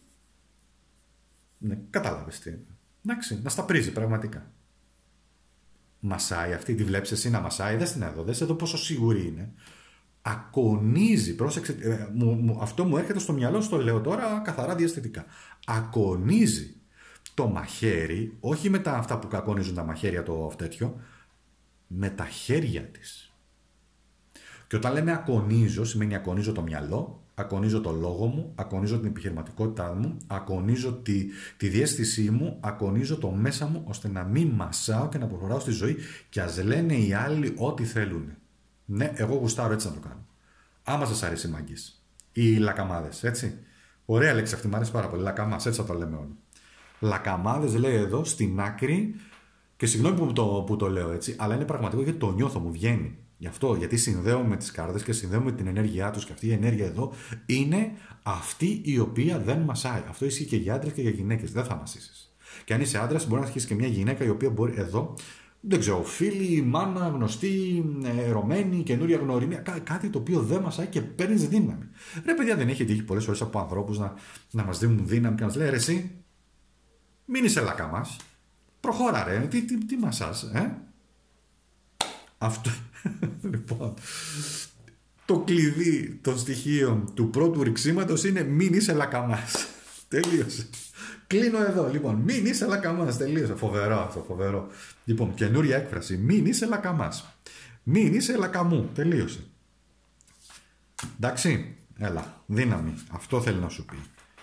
Ναι, κατάλαβες τι. Εντάξει, να στα πρίζει πραγματικά. Μασάει αυτή, τη βλέπεις εσύ να μασάει. Δες την εδώ, δες εδώ πόσο σίγουρη είναι. Ακονίζει, πρόσεξε. Ε, μου, μου, αυτό μου έρχεται στο μυαλό, στο λέω τώρα καθαρά διαισθητικά. Ακονίζει το μαχαίρι, όχι με τα αυτά που κακονίζουν τα μαχαίρια το τέτοιο, με τα χέρια της. Και όταν λέμε ακονίζω, σημαίνει ακονίζω το μυαλό, ακονίζω το λόγο μου, ακονίζω την επιχειρηματικότητά μου, ακονίζω τη, τη διαίσθησή μου, ακονίζω το μέσα μου, ώστε να μην μασάω και να προχωράω στη ζωή και ας λένε οι άλλοι ό,τι θέλουν. Ναι, εγώ γουστάρω έτσι να το κάνω. Άμα σας αρέσει μάγκες. Οι λακαμάδες, έτσι. Ωραία λέξη αυτή, μου αρέσει πάρα πολύ. Λακαμάς, έτσι θα το λέμε όλοι. Λακαμάδες λέει εδώ στην άκρη, και συγγνώμη που το, που το λέω έτσι, αλλά είναι πραγματικό γιατί το νιώθω, μου βγαίνει. Γι' αυτό, γιατί συνδέω με τις κάρτες και συνδέω με την ενέργειά τους, και αυτή η ενέργεια εδώ είναι αυτή η οποία δεν μασάει. Αυτό ισχύει και για άντρες και για γυναίκες. Δεν θα μασίσεις. Και αν είσαι άντρας, μπορεί να αρχίσει και μια γυναίκα η οποία μπορεί εδώ, δεν ξέρω, φίλη, μάνα, γνωστή, ερωμένη, καινούρια γνωριμία, κά, κάτι το οποίο δεν μασάει και παίρνει δύναμη. Ρε παιδιά, δεν έχει τύχει πολλές φορές από ανθρώπους να, να μας δίνουν δύναμη και να μας λέει, ρε εσύ, μην είσαι λακαμάς. Προχώρα ρε, τι, τι, τι μασάς, ε? Αυτό, λοιπόν, το κλειδί των στοιχείων του πρώτου ρηξίματος είναι μην είσαι λακαμάς. Τελείωσε. Κλείνω εδώ, λοιπόν, μην είσαι λακαμάς, τελείωσε. Φοβερό αυτό, φοβερό. Λοιπόν, καινούρια έκφραση, μην είσαι λακαμάς. Μην είσαι λακαμού, τελείωσε. Εντάξει, έλα, δύναμη, αυτό θέλει να σου πει.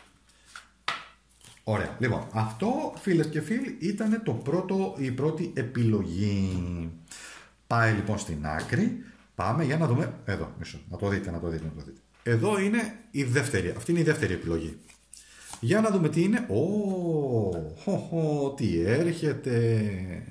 Ωραία. Λοιπόν, αυτό φίλες και φίλοι ήταν το πρώτο, η πρώτη επιλογή. Πάει λοιπόν στην άκρη. Πάμε για να δούμε. Εδώ, μισό. Να το δείτε, να το δείτε, να το δείτε. Εδώ είναι η δεύτερη. Αυτή είναι η δεύτερη επιλογή. Για να δούμε τι είναι. Ω, χω, χω, τι έρχεται.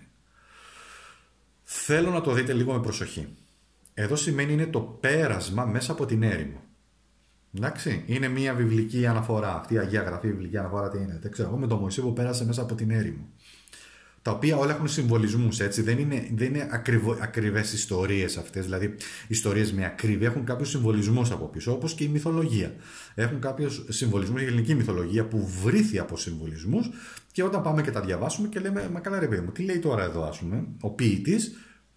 Θέλω να το δείτε λίγο με προσοχή. Εδώ σημαίνει είναι το πέρασμα μέσα από την έρημο. Εντάξει, είναι μια βιβλική αναφορά. Αυτή η Αγία Γραφή, η βιβλική αναφορά τι είναι? Δεν ξέρω. Εγώ με τον Μωυσή που πέρασε μέσα από την έρημο. Τα οποία όλα έχουν συμβολισμούς, έτσι. Δεν είναι, δεν είναι ακριβο, ακριβές ιστορίες αυτές, δηλαδή ιστορίες με ακρίβεια. Έχουν κάποιους συμβολισμούς από πίσω, όπως και η μυθολογία. Έχουν κάποιους συμβολισμούς, η ελληνική μυθολογία που βρήθη από συμβολισμούς, και όταν πάμε και τα διαβάσουμε και λέμε, μα καλά ρε παιδί μου, τι λέει τώρα εδώ, ας πούμε, ο ποιητής,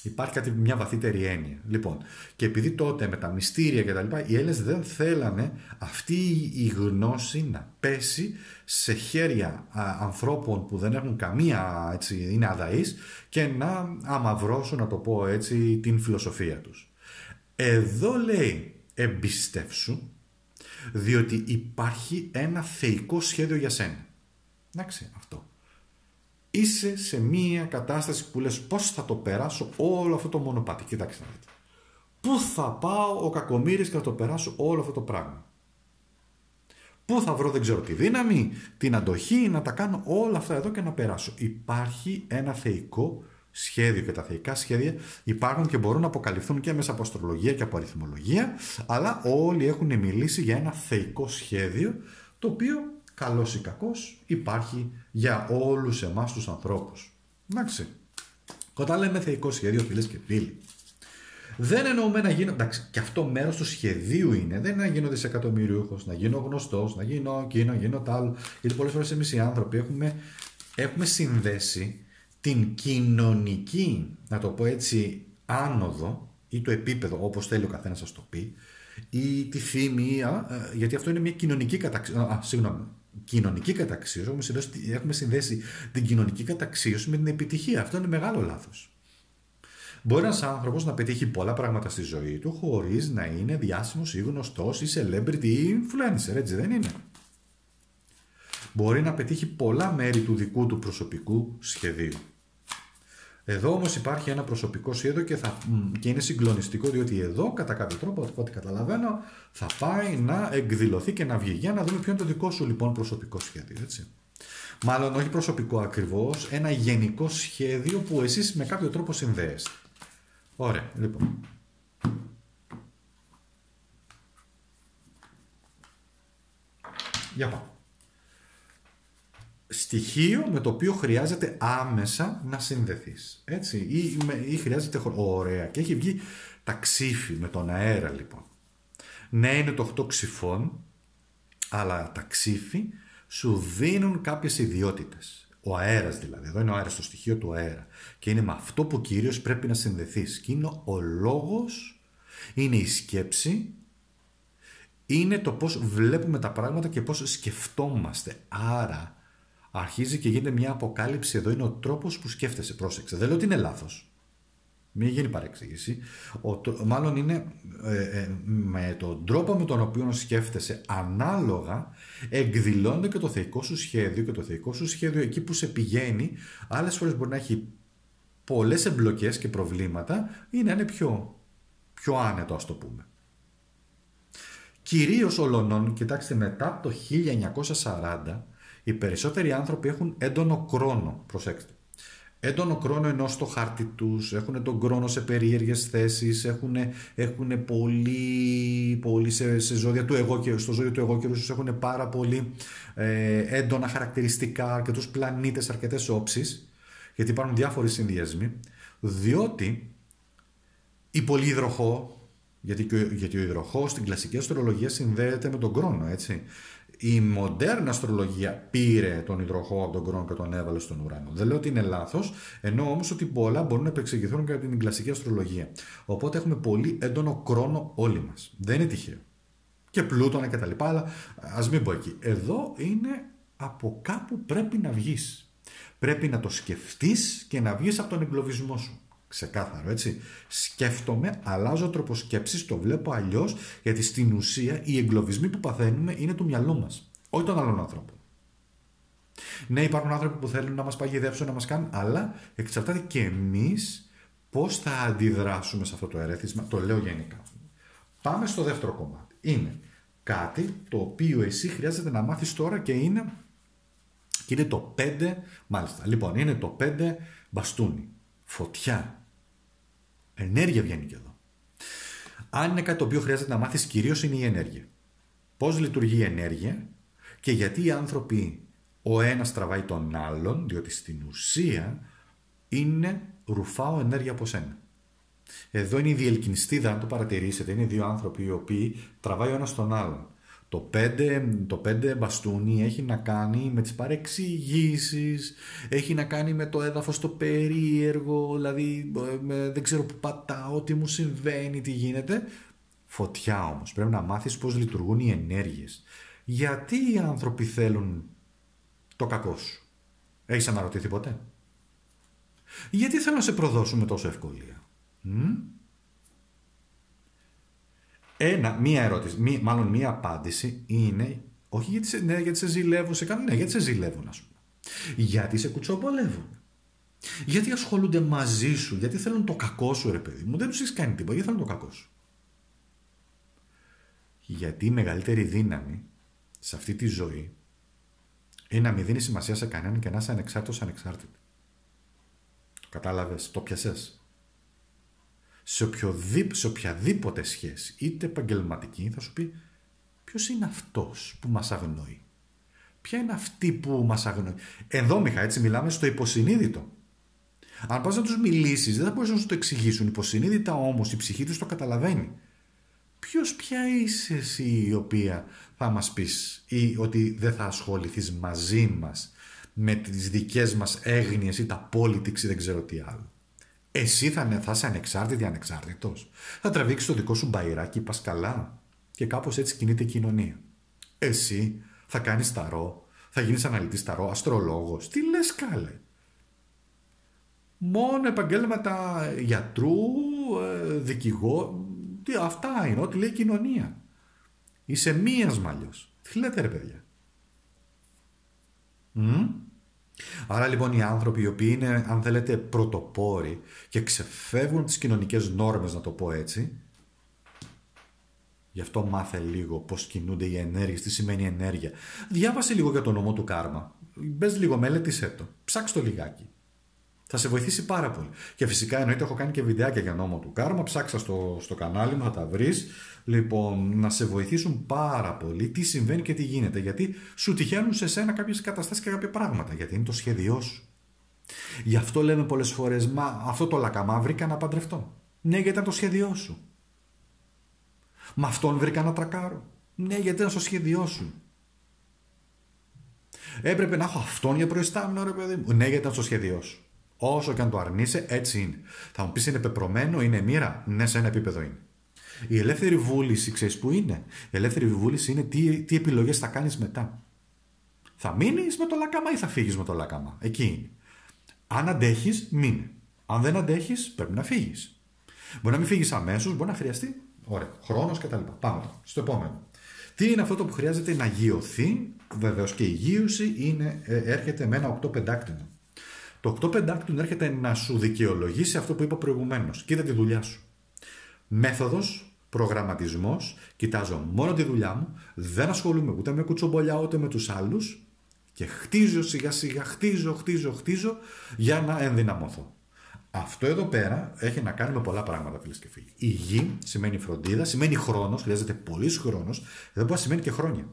Υπάρχει κάτι, μια βαθύτερη έννοια. Λοιπόν, και επειδή τότε με τα μυστήρια και τα λοιπά, οι Έλληνες δεν θέλανε αυτή η γνώση να πέσει σε χέρια α, ανθρώπων που δεν έχουν καμία, έτσι, είναι αδαείς, και να αμαυρώσουν, να το πω έτσι, την φιλοσοφία τους. Εδώ λέει εμπιστεύσου, διότι υπάρχει ένα θεϊκό σχέδιο για σένα. Εντάξει, αυτό. Είσαι σε μία κατάσταση που λες πώς θα το περάσω όλο αυτό το μονοπάτι. Κοιτάξτε να δείτε. Πού θα πάω ο κακομοίρης και θα το περάσω όλο αυτό το πράγμα. Πού θα βρω δεν ξέρω τη δύναμη, την αντοχή, να τα κάνω όλα αυτά εδώ και να περάσω. Υπάρχει ένα θεϊκό σχέδιο και τα θεϊκά σχέδια υπάρχουν και μπορούν να αποκαλυφθούν και μέσα από αστρολογία και από αριθμολογία, αλλά όλοι έχουν μιλήσει για ένα θεϊκό σχέδιο το οποίο καλός ή κακός υπάρχει για όλους εμάς τους ανθρώπους. Εντάξει. Όταν λέμε θεϊκό σχέδιο, φίλες και φίλοι, δεν εννοούμε να γίνω. Εντάξει, και αυτό μέρος του σχεδίου είναι. Δεν είναι να γίνω δισεκατομμυρίουχος, να γίνω γνωστός, να γίνω εκείνο, να γίνω τ' άλλο. Γιατί πολλές φορές εμείς οι άνθρωποι έχουμε, έχουμε συνδέσει την κοινωνική, να το πω έτσι, άνοδο ή το επίπεδο, όπως θέλει ο καθένας να το πει, ή τη φήμη, α, γιατί αυτό είναι μια κοινωνική καταξίωση. Α, συγγνώμη. Κοινωνική καταξίωση. Έχουμε συνδέσει, έχουμε συνδέσει την κοινωνική καταξίωση με την επιτυχία. Αυτό είναι μεγάλο λάθος. Μπορεί ένας άνθρωπος να πετύχει πολλά πράγματα στη ζωή του χωρίς να είναι διάσημος ή γνωστός ή celebrity ή influencer, έτσι δεν είναι? Μπορεί να πετύχει πολλά μέρη του δικού του προσωπικού σχεδίου. Εδώ όμως υπάρχει ένα προσωπικό σχέδιο και, θα, και είναι συγκλονιστικό, διότι εδώ κατά κάποιο τρόπο, από ό,τι καταλαβαίνω, θα πάει να εκδηλωθεί και να βγει. Για να δούμε ποιο είναι το δικό σου λοιπόν προσωπικό σχέδιο, έτσι. Μάλλον όχι προσωπικό ακριβώς, ένα γενικό σχέδιο που εσείς με κάποιο τρόπο συνδέεστε. Ωραία, λοιπόν. Για πάμε. Στοιχείο με το οποίο χρειάζεται άμεσα να συνδεθείς. Έτσι, ή, ή χρειάζεται χρόνο. Ωραία. Και έχει βγει ταξίφι με τον αέρα, λοιπόν. Ναι, είναι το οκτώ ξυφών, αλλά ταξίφι σου δίνουν κάποιες ιδιότητες. Ο αέρας δηλαδή. Εδώ είναι ο αέρας, το στοιχείο του αέρα. Και είναι με αυτό που κυρίως πρέπει να συνδεθείς. Και είναι ο λόγος, είναι η σκέψη, είναι το πώς βλέπουμε τα πράγματα και πώς σκεφτόμαστε. Άρα αρχίζει και γίνεται μια αποκάλυψη. Εδώ είναι ο τρόπος που σκέφτεσαι. Πρόσεξε. Δεν λέω ότι είναι λάθος. Μην γίνει παρεξήγηση. Ο, μάλλον είναι ε, ε, με τον τρόπο με τον οποίο σκέφτεσαι ανάλογα εκδηλώνεται και το θεϊκό σου σχέδιο, και το θεϊκό σου σχέδιο εκεί που σε πηγαίνει άλλες φορές μπορεί να έχει πολλές εμπλοκές και προβλήματα ή να είναι πιο, πιο άνετο, ας το πούμε. Κυρίως ολονών, κοιτάξτε, μετά το χίλια εννιακόσια σαράντα οι περισσότεροι άνθρωποι έχουν έντονο χρόνο. Προσέξτε. Έντονο χρόνο ενώ στο χάρτη τους, έχουν τον χρόνο σε περίεργες θέσεις, έχουν, έχουν πολύ, πολύ σε, σε ζώδια του εγώ και στο ζώδιο του εγώ καιρού τους έχουν πάρα πολύ ε, έντονα χαρακτηριστικά, αρκετούς πλανήτες, αρκετές όψεις, γιατί υπάρχουν διάφοροι συνδυασμοί, διότι η πολυϊδροχό, γιατί, γιατί ο υδροχός στην κλασική αστρολογία συνδέεται με τον χρόνο, έτσι. Η μοντέρνα αστρολογία πήρε τον υδροχό από τον χρόνο και τον έβαλε στον ουρανό. Δεν λέω ότι είναι λάθος, ενώ όμως ότι πολλά μπορούν να επεξηγηθούν και από την κλασική αστρολογία. Οπότε έχουμε πολύ έντονο χρόνο όλοι μας. Δεν είναι τυχαίο. Και Πλούτονα και τα λοιπά, αλλά ας μην πω εκεί. Εδώ είναι από κάπου πρέπει να βγεις. Πρέπει να το σκεφτείς και να βγεις από τον εγκλωβισμό σου. Ξεκάθαρο, έτσι. Σκέφτομαι, αλλάζω τρόπο σκέψης, το βλέπω αλλιώς, γιατί στην ουσία οι εγκλωβισμοί που παθαίνουμε είναι του μυαλού μας, όχι των άλλων ανθρώπων. Ναι, υπάρχουν άνθρωποι που θέλουν να μας παγιδεύσουν, να μας κάνουν, αλλά εξαρτάται και εμείς πώς θα αντιδράσουμε σε αυτό το ερέθισμα. Το λέω γενικά. Πάμε στο δεύτερο κομμάτι. Είναι κάτι το οποίο εσύ χρειάζεται να μάθεις τώρα και είναι, και είναι το πέντε, μάλιστα. Λοιπόν, είναι το πέντε μπαστούνι. Φωτιά. Ενέργεια βγαίνει και εδώ. Αν είναι κάτι το οποίο χρειάζεται να μάθεις, κυρίως είναι η ενέργεια. Πώς λειτουργεί η ενέργεια και γιατί οι άνθρωποι ο ένας τραβάει τον άλλον, διότι στην ουσία είναι ρουφάω ενέργεια από σένα. Εδώ είναι η διελκυνιστίδα, αν το παρατηρήσετε, είναι δύο άνθρωποι οι οποίοι τραβάει ο ένας τον άλλον. Το πέντε, το πέντε μπαστούνι έχει να κάνει με τις παρεξηγήσεις, έχει να κάνει με το έδαφος το περίεργο, δηλαδή με, δεν ξέρω που πατάω, τι μου συμβαίνει, τι γίνεται. Φωτιά όμως, πρέπει να μάθεις πώς λειτουργούν οι ενέργειες. Γιατί οι άνθρωποι θέλουν το κακό σου? Έχεις αναρωτηθεί ποτέ? Γιατί θέλουν να σε προδώσουν με τόσο ευκολία? Μ? Ένα, μία ερώτηση, μη, μάλλον μία απάντηση είναι όχι γιατί σε, ναι, γιατί σε ζηλεύουν, σε κάνουν, ναι, γιατί σε ζηλεύουν, ας πούμε. Γιατί σε κουτσομπολεύουν. Γιατί ασχολούνται μαζί σου, γιατί θέλουν το κακό σου, ρε παιδί μου. Δεν τους έχεις κάνει τίποτα, γιατί θέλουν το κακό σου. Γιατί η μεγαλύτερη δύναμη σε αυτή τη ζωή είναι να μην δίνει σημασία σε κανέναν και να είσαι ανεξάρτητος ανεξάρτητη. Το κατάλαβες, το πιασες. Σε, σε οποιαδήποτε σχέση, είτε επαγγελματική, θα σου πει ποιος είναι αυτός που μας αγνοεί. Ποια είναι αυτή που μας αγνοεί. Ενδόμηχα, έτσι μιλάμε στο υποσυνείδητο. Αν πας να τους μιλήσεις, δεν θα μπορείς να σου το εξηγήσουν. Υποσυνείδητα όμως η ψυχή τους το καταλαβαίνει. Ποιος πια είσαι εσύ η οποία θα μας πεις ή ότι δεν θα ασχοληθείς μαζί μας με τις δικές μας έγνοιες ή τα politics ή δεν ξέρω τι άλλο. Εσύ θα, θα είσαι ανεξάρτητη, ανεξάρτητος. Θα τραβήξεις το δικό σου μπαϊράκι, πας καλά. Και κάπως έτσι κινείται η κοινωνία. Εσύ θα κάνεις ταρό, θα γίνεις αναλυτής ταρό, αστρολόγος. Τι λες κάλε? Μόνο επαγγέλματα γιατρού, δικηγόρου. Αυτά είναι ό,τι λέει η κοινωνία. Είσαι μίας μαλλιός. Τι λέτε ρε παιδιά? Mm? Άρα λοιπόν οι άνθρωποι οι οποίοι είναι, αν θέλετε, πρωτοπόροι και ξεφεύγουν τις κοινωνικές νόρμες, να το πω έτσι, γι' αυτό μάθε λίγο πώς κινούνται οι ενέργειες, τι σημαίνει ενέργεια. Διάβασε λίγο για το νόμο του κάρμα. Μπες λίγο, μελέτησέ το. Ψάξ' το λιγάκι. Θα σε βοηθήσει πάρα πολύ. Και φυσικά εννοείται έχω κάνει και βιντεάκια για νόμο του κάρμα. Ψάξα στο, στο κανάλι μου, θα τα βρεις. Λοιπόν, να σε βοηθήσουν πάρα πολύ τι συμβαίνει και τι γίνεται. Γιατί σου τυχαίνουν σε σένα κάποιες καταστάσεις και κάποια πράγματα. Γιατί είναι το σχέδιό σου. Γι' αυτό λέμε πολλές φορές, μα αυτό το λακαμά βρήκα να παντρευτώ. Ναι, γιατί ήταν το σχέδιό σου. Μα αυτόν βρήκα να τρακάρω. Ναι, γιατί ήταν στο σχέδιό σου. Έπρεπε να έχω αυτόν για προϊστάμενο, ρε παιδί μου. Ναι, γιατί ήταν στο σχέδιό σου. Όσο και αν το αρνείσαι, έτσι είναι. Θα μου πεις είναι πεπρωμένο, είναι μοίρα. Ναι, σε ένα επίπεδο είναι. Η ελεύθερη βούληση, ξέρεις που είναι? Η ελεύθερη βούληση είναι τι, τι επιλογές θα κάνεις μετά. Θα μείνεις με το λάκαμα ή θα φύγεις με το λάκαμα. Εκεί είναι. Αν αντέχεις, μείνε. Αν δεν αντέχεις, πρέπει να φύγεις. Μπορεί να μην φύγεις αμέσως, μπορεί να χρειαστεί. Ωραία. Χρόνος κτλ. Πάμε τώρα στο επόμενο. Τι είναι αυτό το που χρειάζεται να γειωθεί? Βεβαίως και η γείωση είναι, ε, έρχεται με ένα οκτώ πεντάκτηνο. Το οκτώ πεντάκτηνο έρχεται να σου δικαιολογήσει αυτό που είπα προηγουμένως. Κοίτα τη δουλειά σου. Μέθοδος, προγραμματισμός, κοιτάζω μόνο τη δουλειά μου, δεν ασχολούμαι ούτε με κουτσομπολιά ούτε με τους άλλους και χτίζω σιγά σιγά, χτίζω, χτίζω, χτίζω για να ενδυναμωθώ. Αυτό εδώ πέρα έχει να κάνει με πολλά πράγματα, φίλες και φίλοι. Η γη σημαίνει φροντίδα, σημαίνει χρόνος, χρειάζεται πολύς χρόνος, εδώ μπορεί να σημαίνει και χρόνια.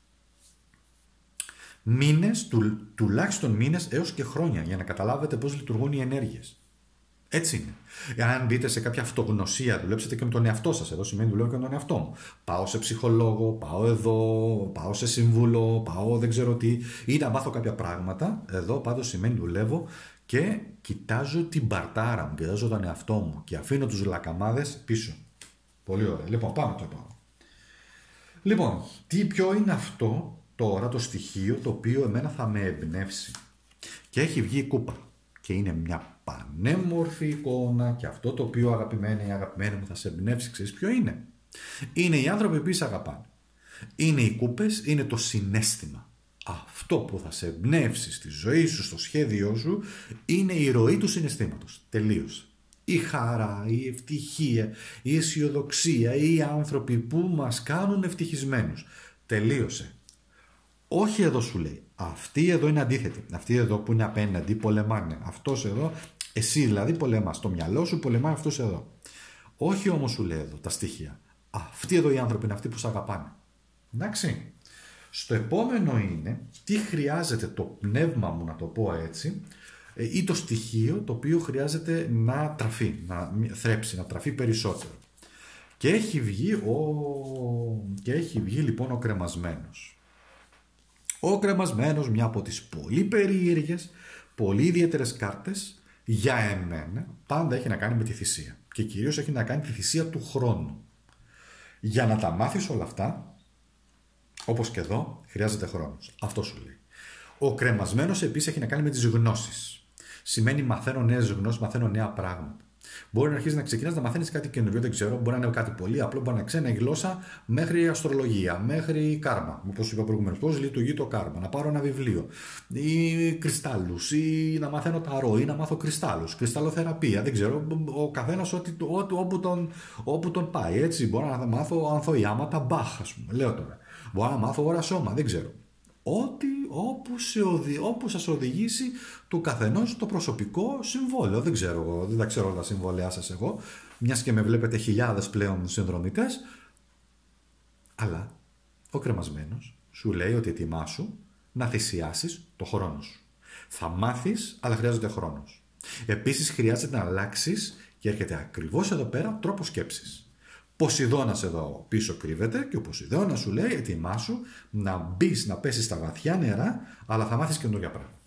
Μήνες, του, τουλάχιστον μήνες έως και χρόνια, για να καταλάβετε πώς λειτουργούν οι ενέργειες. Έτσι είναι. Αν μπείτε σε κάποια αυτογνωσία, δουλέψετε και με τον εαυτό σας. Εδώ σημαίνει δουλεύω και με τον εαυτό μου. Πάω σε ψυχολόγο, πάω εδώ, πάω σε σύμβουλο, πάω δεν ξέρω τι, ή να μάθω κάποια πράγματα. Εδώ πάντως σημαίνει δουλεύω και κοιτάζω την παρτάρα μου, κοιτάζω τον εαυτό μου και αφήνω τους λακαμάδες πίσω. Πολύ ωραία. Λοιπόν, πάμε το επόμενο. Λοιπόν, τι, ποιο είναι αυτό τώρα το στοιχείο το οποίο εμένα θα με εμπνεύσει? Και έχει βγει η κούπα. Και είναι μια πανέμορφη εικόνα και αυτό το οποίο αγαπημένοι, αγαπημένοι μου θα σε εμπνεύσει, ξέρεις ποιο είναι? Είναι οι άνθρωποι που σε αγαπάνε. Είναι οι κούπες, είναι το συναίσθημα. Αυτό που θα σε εμπνεύσει στη ζωή σου, στο σχέδιό σου, είναι η ροή του συναισθήματος. Τελείωσε. Η χαρά, η ευτυχία, η αισιοδοξία, οι άνθρωποι που μας κάνουν ευτυχισμένους. Τελείωσε. Όχι εδώ σου λέει. Αυτοί εδώ είναι αντίθετοι. Αυτοί εδώ που είναι απέναντι πολεμάνε. Αυτός εδώ, εσύ δηλαδή πολεμάς. Το μυαλό σου πολεμάει αυτός εδώ. Όχι όμως σου λέει εδώ τα στοιχεία. Αυτοί εδώ οι άνθρωποι είναι αυτοί που σε αγαπάνε. Εντάξει. Στο επόμενο είναι τι χρειάζεται το πνεύμα μου, να το πω έτσι, ή το στοιχείο το οποίο χρειάζεται να τραφεί, να θρέψει, να τραφεί περισσότερο. Και Και έχει βγει ο, και έχει βγει λοιπόν ο κρεμασμένος. Ο κρεμασμένος, μια από τις πολύ περίεργες, πολύ ιδιαίτερες κάρτες, για εμένα, πάντα έχει να κάνει με τη θυσία. Και κυρίως έχει να κάνει τη θυσία του χρόνου. Για να τα μάθεις όλα αυτά, όπως και εδώ, χρειάζεται χρόνος. Αυτό σου λέει. Ο κρεμασμένος επίσης έχει να κάνει με τις γνώσεις. Σημαίνει μαθαίνω νέες γνώσεις, μαθαίνω νέα πράγματα. Μπορεί να αρχίσει να ξεκινάς να μαθαίνεις κάτι καινούριο, δεν ξέρω, μπορεί να είναι κάτι πολύ απλό, μπορεί να ξέρει ένα γλώσσα μέχρι αστρολογία, μέχρι κάρμα. Όπως είπα προηγουμένως, πώς λειτουργεί το κάρμα, να πάρω ένα βιβλίο, ή κρυστάλλους, ή να μαθαίνω ταρό, ή να μάθω κρυστάλλους, κρυσταλλοθεραπεία, δεν ξέρω, ο καθένας ό,τι, ό, όπου, τον, όπου τον πάει. Έτσι, μπορώ να μάθω ανθοϊάματα Μπαχ, ας πούμε, λέω τώρα. Μπορώ να μάθω ώρα σώμα, δεν ξέρω. Ό,τι όπου, σε οδη, όπου σας οδηγήσει του καθενός το προσωπικό συμβόλαιο. Δεν ξέρω εγώ, δεν τα ξέρω όλα τα συμβόλαιά σας εγώ, μιας και με βλέπετε χιλιάδες πλέον συνδρομητές, αλλά ο κρεμασμένος σου λέει ότι ετοιμάσου να θυσιάσεις το χρόνο σου. Θα μάθεις, αλλά χρειάζεται χρόνος. Επίσης χρειάζεται να αλλάξεις και έρχεται ακριβώς εδώ πέρα τρόπο σκέψης. Ποσειδώνας εδώ πίσω κρύβεται και ο Ποσειδώνας σου λέει ετοιμάσου να μπεις, να πέσεις στα βαθιά νερά, αλλά θα μάθεις καινούργια πράγματα.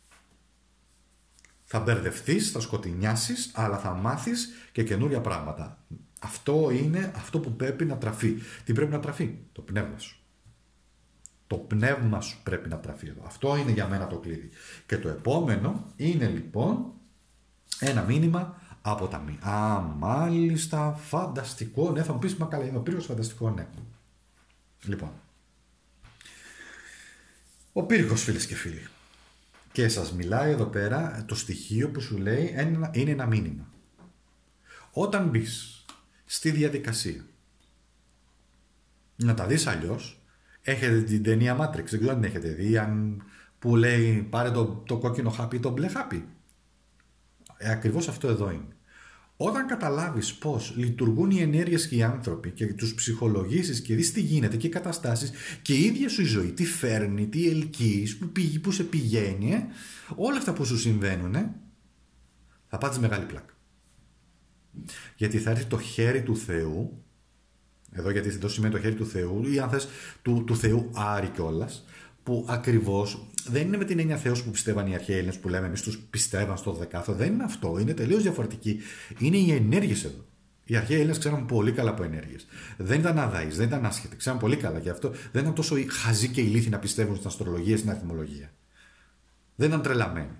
Θα μπερδευτείς, θα σκοτεινιάσεις, αλλά θα μάθεις και καινούργια πράγματα. Αυτό είναι αυτό που πρέπει να τραφεί. Τι πρέπει να τραφεί? Το πνεύμα σου. Το πνεύμα σου πρέπει να τραφεί εδώ. Αυτό είναι για μένα το κλειδί. Και το επόμενο είναι λοιπόν ένα μήνυμα από τα μη. Α, μάλιστα, φανταστικό. Ναι, θα μου πεις, μα καλά, είναι ο πύργος φανταστικό, ναι. Λοιπόν. Ο πύργος, φίλες και φίλοι. Και σας μιλάει εδώ πέρα το στοιχείο που σου λέει είναι ένα μήνυμα. Όταν μπεις στη διαδικασία να τα δεις αλλιώς, έχετε την ταινία Matrix, δεν ξέρω αν την έχετε δει, αν, που λέει πάρε το, το κόκκινο χάπι ή το μπλε χάπι. Ε, ακριβώς αυτό εδώ είναι. Όταν καταλάβεις πώς λειτουργούν οι ενέργειες και οι άνθρωποι και τους ψυχολογήσεις και δεις τι γίνεται και οι καταστάσεις και η ίδια σου η ζωή, τι φέρνει, τι ελκύεις, που, πηγεί, που σε πηγαίνει, ε, όλα αυτά που σου συμβαίνουν, ε, θα πάτσεις μεγάλη πλάκα. Γιατί θα έρθει το χέρι του Θεού, εδώ γιατί εδώ σημαίνει το χέρι του Θεού, ή αν θες του, του Θεού Άρη κιόλας, που ακριβώς δεν είναι με την έννοια Θεός που πιστεύαν οι αρχαίοι Έλληνες που λέμε εμείς τους πιστεύαν στο δεκάθο. Δεν είναι αυτό. Είναι τελείως διαφορετική. Είναι οι ενέργειες εδώ. Οι αρχαίοι Έλληνες ξέραν πολύ καλά από ενέργειες. Δεν ήταν αδαείς, δεν ήταν άσχετοι. Ξέραν πολύ καλά γι' αυτό. Δεν ήταν τόσο χαζοί και ηλίθιοι να πιστεύουν στην αστρολογία, στην αριθμολογία. Δεν ήταν τρελαμένοι.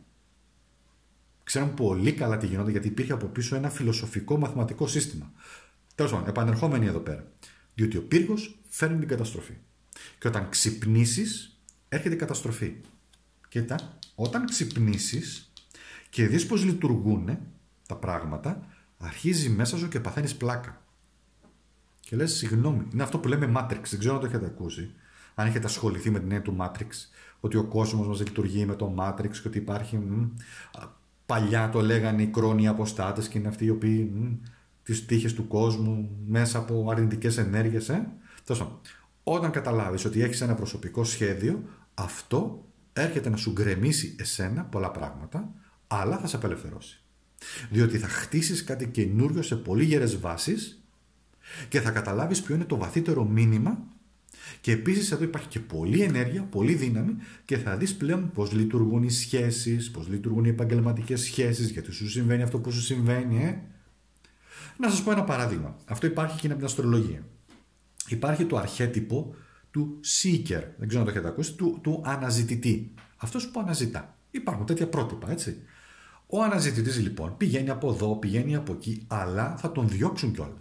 Ξέραν πολύ καλά τι γινόταν γιατί υπήρχε από πίσω ένα φιλοσοφικό μαθηματικό σύστημα. Τέλος πάντων, επανερχόμενοι εδώ πέρα. Διότι ο πύργος φέρνει την καταστροφή. Και όταν ξυπνήσεις, έρχεται η καταστροφή. Κοίτα, όταν ξυπνήσεις και δεις πώς λειτουργούν τα πράγματα, αρχίζει μέσα σου και παθαίνεις πλάκα. Και λες, συγγνώμη, είναι αυτό που λέμε Matrix, δεν ξέρω αν το έχετε ακούσει. Αν έχετε ασχοληθεί με την έννοια του Matrix, ότι ο κόσμος μας λειτουργεί με το Matrix και ότι υπάρχει. Μ, παλιά το λέγανε οι κρόνιοι αποστάτες και είναι αυτοί οι οποίοι μ, τις τύχες του κόσμου μέσα από αρνητικές ενέργειες. Ε? Τόσο. Όταν καταλάβεις ότι έχεις ένα προσωπικό σχέδιο, αυτό έρχεται να σου γκρεμίσει εσένα πολλά πράγματα, αλλά θα σε απελευθερώσει. Διότι θα χτίσεις κάτι καινούριο σε πολύ γερές βάσεις και θα καταλάβεις ποιο είναι το βαθύτερο μήνυμα και επίσης εδώ υπάρχει και πολλή ενέργεια, πολλή δύναμη και θα δεις πλέον πώς λειτουργούν οι σχέσεις, πώς λειτουργούν οι επαγγελματικές σχέσεις, γιατί σου συμβαίνει αυτό που σου συμβαίνει. Ε? Να σας πω ένα παράδειγμα. Αυτό υπάρχει και είναι από την αστρολογία. Υπάρχει το αρχέτυπο του seeker, δεν ξέρω αν το έχετε ακούσει, του, του αναζητητή. Αυτός που αναζητά. Υπάρχουν τέτοια πρότυπα, έτσι. Ο αναζητητής λοιπόν πηγαίνει από εδώ, πηγαίνει από εκεί, αλλά θα τον διώξουν κιόλας.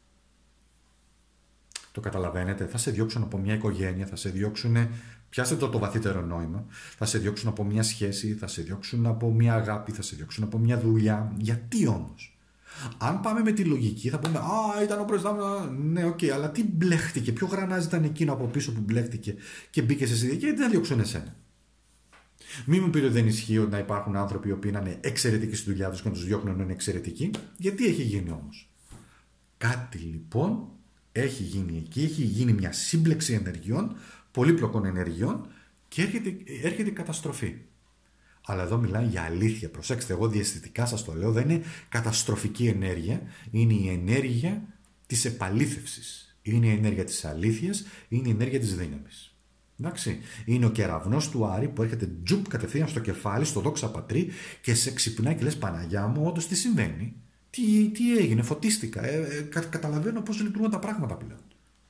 Το καταλαβαίνετε, θα σε διώξουν από μια οικογένεια, θα σε διώξουν, πιάστε το το βαθύτερο νόημα, θα σε διώξουν από μια σχέση, θα σε διώξουν από μια αγάπη, θα σε διώξουν από μια δουλειά. Γιατί όμως? Αν πάμε με τη λογική θα πούμε «Α, ήταν ο προϊστάμενος». Ναι, οκ, okay, αλλά τι μπλέχτηκε, ποιο γρανάζι ήταν εκείνο από πίσω που μπλέχτηκε και μπήκε σε συνδίκη, γιατί δεν διώξουν εσένα. Μην μου πείτε ότι δεν ισχύει ότι να υπάρχουν άνθρωποι οι οποίοι να είναι εξαιρετικοί στη δουλειά τους και να τους διώχνουν να είναι εξαιρετικοί. Γιατί έχει γίνει όμως? Κάτι λοιπόν έχει γίνει εκεί, έχει γίνει μια σύμπλεξη ενεργειών, πολύπλοκων ενεργειών και έρχεται, έρχεται η καταστροφή. Αλλά εδώ μιλάει για αλήθεια. Προσέξτε, εγώ διαισθητικά σας το λέω, δεν είναι καταστροφική ενέργεια, είναι η ενέργεια της επαλήθευσης. Είναι η ενέργεια της αλήθειας, είναι η ενέργεια της δύναμης. Εντάξει. Είναι ο κεραυνός του Άρη που έρχεται τζουπ κατευθείαν στο κεφάλι, στο δόξα πατρί και σε ξυπνάει και λες Παναγιά μου, όντως τι συμβαίνει. Τι, τι έγινε, φωτίστηκα. Ε, ε, κα, καταλαβαίνω πώς λειτουργούν τα πράγματα πλέον.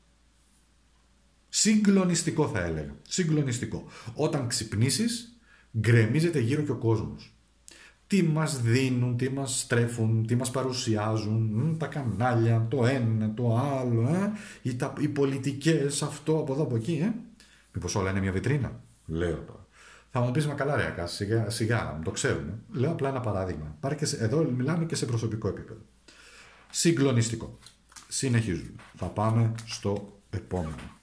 Συγκλονιστικό θα έλεγα. Συγκλονιστικό. Όταν ξυπνήσεις, γκρεμίζεται γύρω και ο κόσμος. Τι μας δίνουν, τι μας στρέφουν, τι μας παρουσιάζουν, τα κανάλια, το ένα, το άλλο, ε, οι, τα, οι πολιτικές, αυτό, από εδώ, από εκεί, ε. Μήπως όλα είναι μια βιτρίνα. Λέω τώρα. Θα μου πεις, μα καλά ρε Ακά, σιγά, σιγά, το ξέρουμε. Λέω απλά ένα παράδειγμα. Πάρε και σε, εδώ μιλάμε και σε προσωπικό επίπεδο. Συγκλονιστικό. Συνεχίζουμε. Θα πάμε στο επόμενο.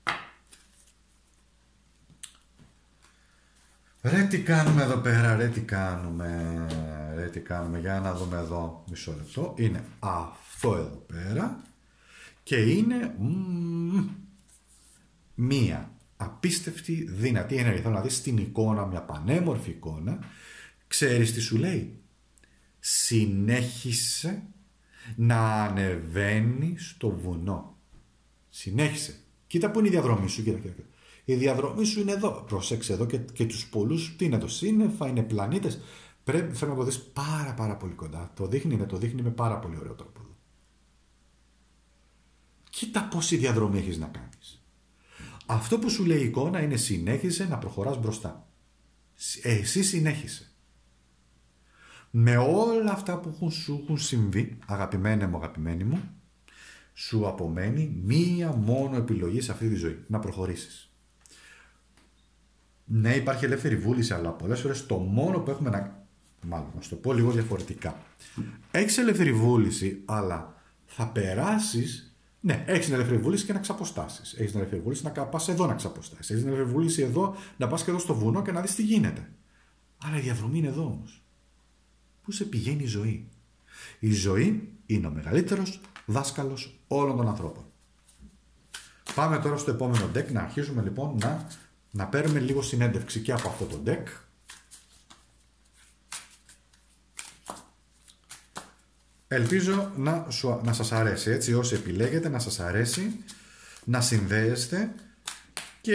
Ρε τι κάνουμε εδώ πέρα, ρε τι κάνουμε, ρε τι κάνουμε, για να δούμε εδώ μισό λεπτό. Είναι αυτό εδώ πέρα και είναι μ, μία απίστευτη δυνατή ενέργεια. Θέλω να δεις την εικόνα, μια πανέμορφη εικόνα. Ξέρεις τι σου λέει? Συνέχισε να ανεβαίνει στο βουνό. Συνέχισε. Κοίτα που είναι η διαδρομή σου, κοίτα, κοίτα. Η διαδρομή σου είναι εδώ. Προσέξε εδώ και, και τους πολλούς. Τι είναι το σύννεφα, είναι πλανήτες. Πρέπει θέλω να το δεις πάρα πάρα πολύ κοντά. Το δείχνει, ναι, το δείχνει με πάρα πολύ ωραίο τρόπο. Κοίτα πόση διαδρομή έχεις να κάνεις. Αυτό που σου λέει η εικόνα είναι συνέχισε να προχωράς μπροστά. Εσύ συνέχισε. Με όλα αυτά που έχουν, σου έχουν συμβεί, αγαπημένε μου, αγαπημένη μου, σου απομένει μία μόνο επιλογή σε αυτή τη ζωή. Να προχωρήσεις. Ναι, υπάρχει ελεύθερη βούληση, αλλά πολλές φορές το μόνο που έχουμε να... Μάλλον, να σου το πω λίγο διαφορετικά. Έχεις ελεύθερη βούληση, αλλά θα περάσεις... Ναι, έχεις την ελεύθερη βούληση και να ξαποστάσεις. Έχεις την ελεύθερη βούληση να πας εδώ να ξαποστάσεις. Έχεις την ελεύθερη βούληση εδώ να πας και εδώ στο βουνό και να δεις τι γίνεται. Αλλά η διαδρομή είναι εδώ όμως. Πού σε πηγαίνει η ζωή? Η ζωή είναι ο μεγαλύτερος δάσκαλος όλων των ανθρώπων. Πάμε τώρα στο επόμενο deck, να αρχίσουμε λοιπόν να, να παίρνουμε λίγο συνέντευξη και από αυτό το deck. Ελπίζω να, σου, να σας αρέσει, έτσι, όσοι επιλέγετε να σας αρέσει, να συνδέεστε και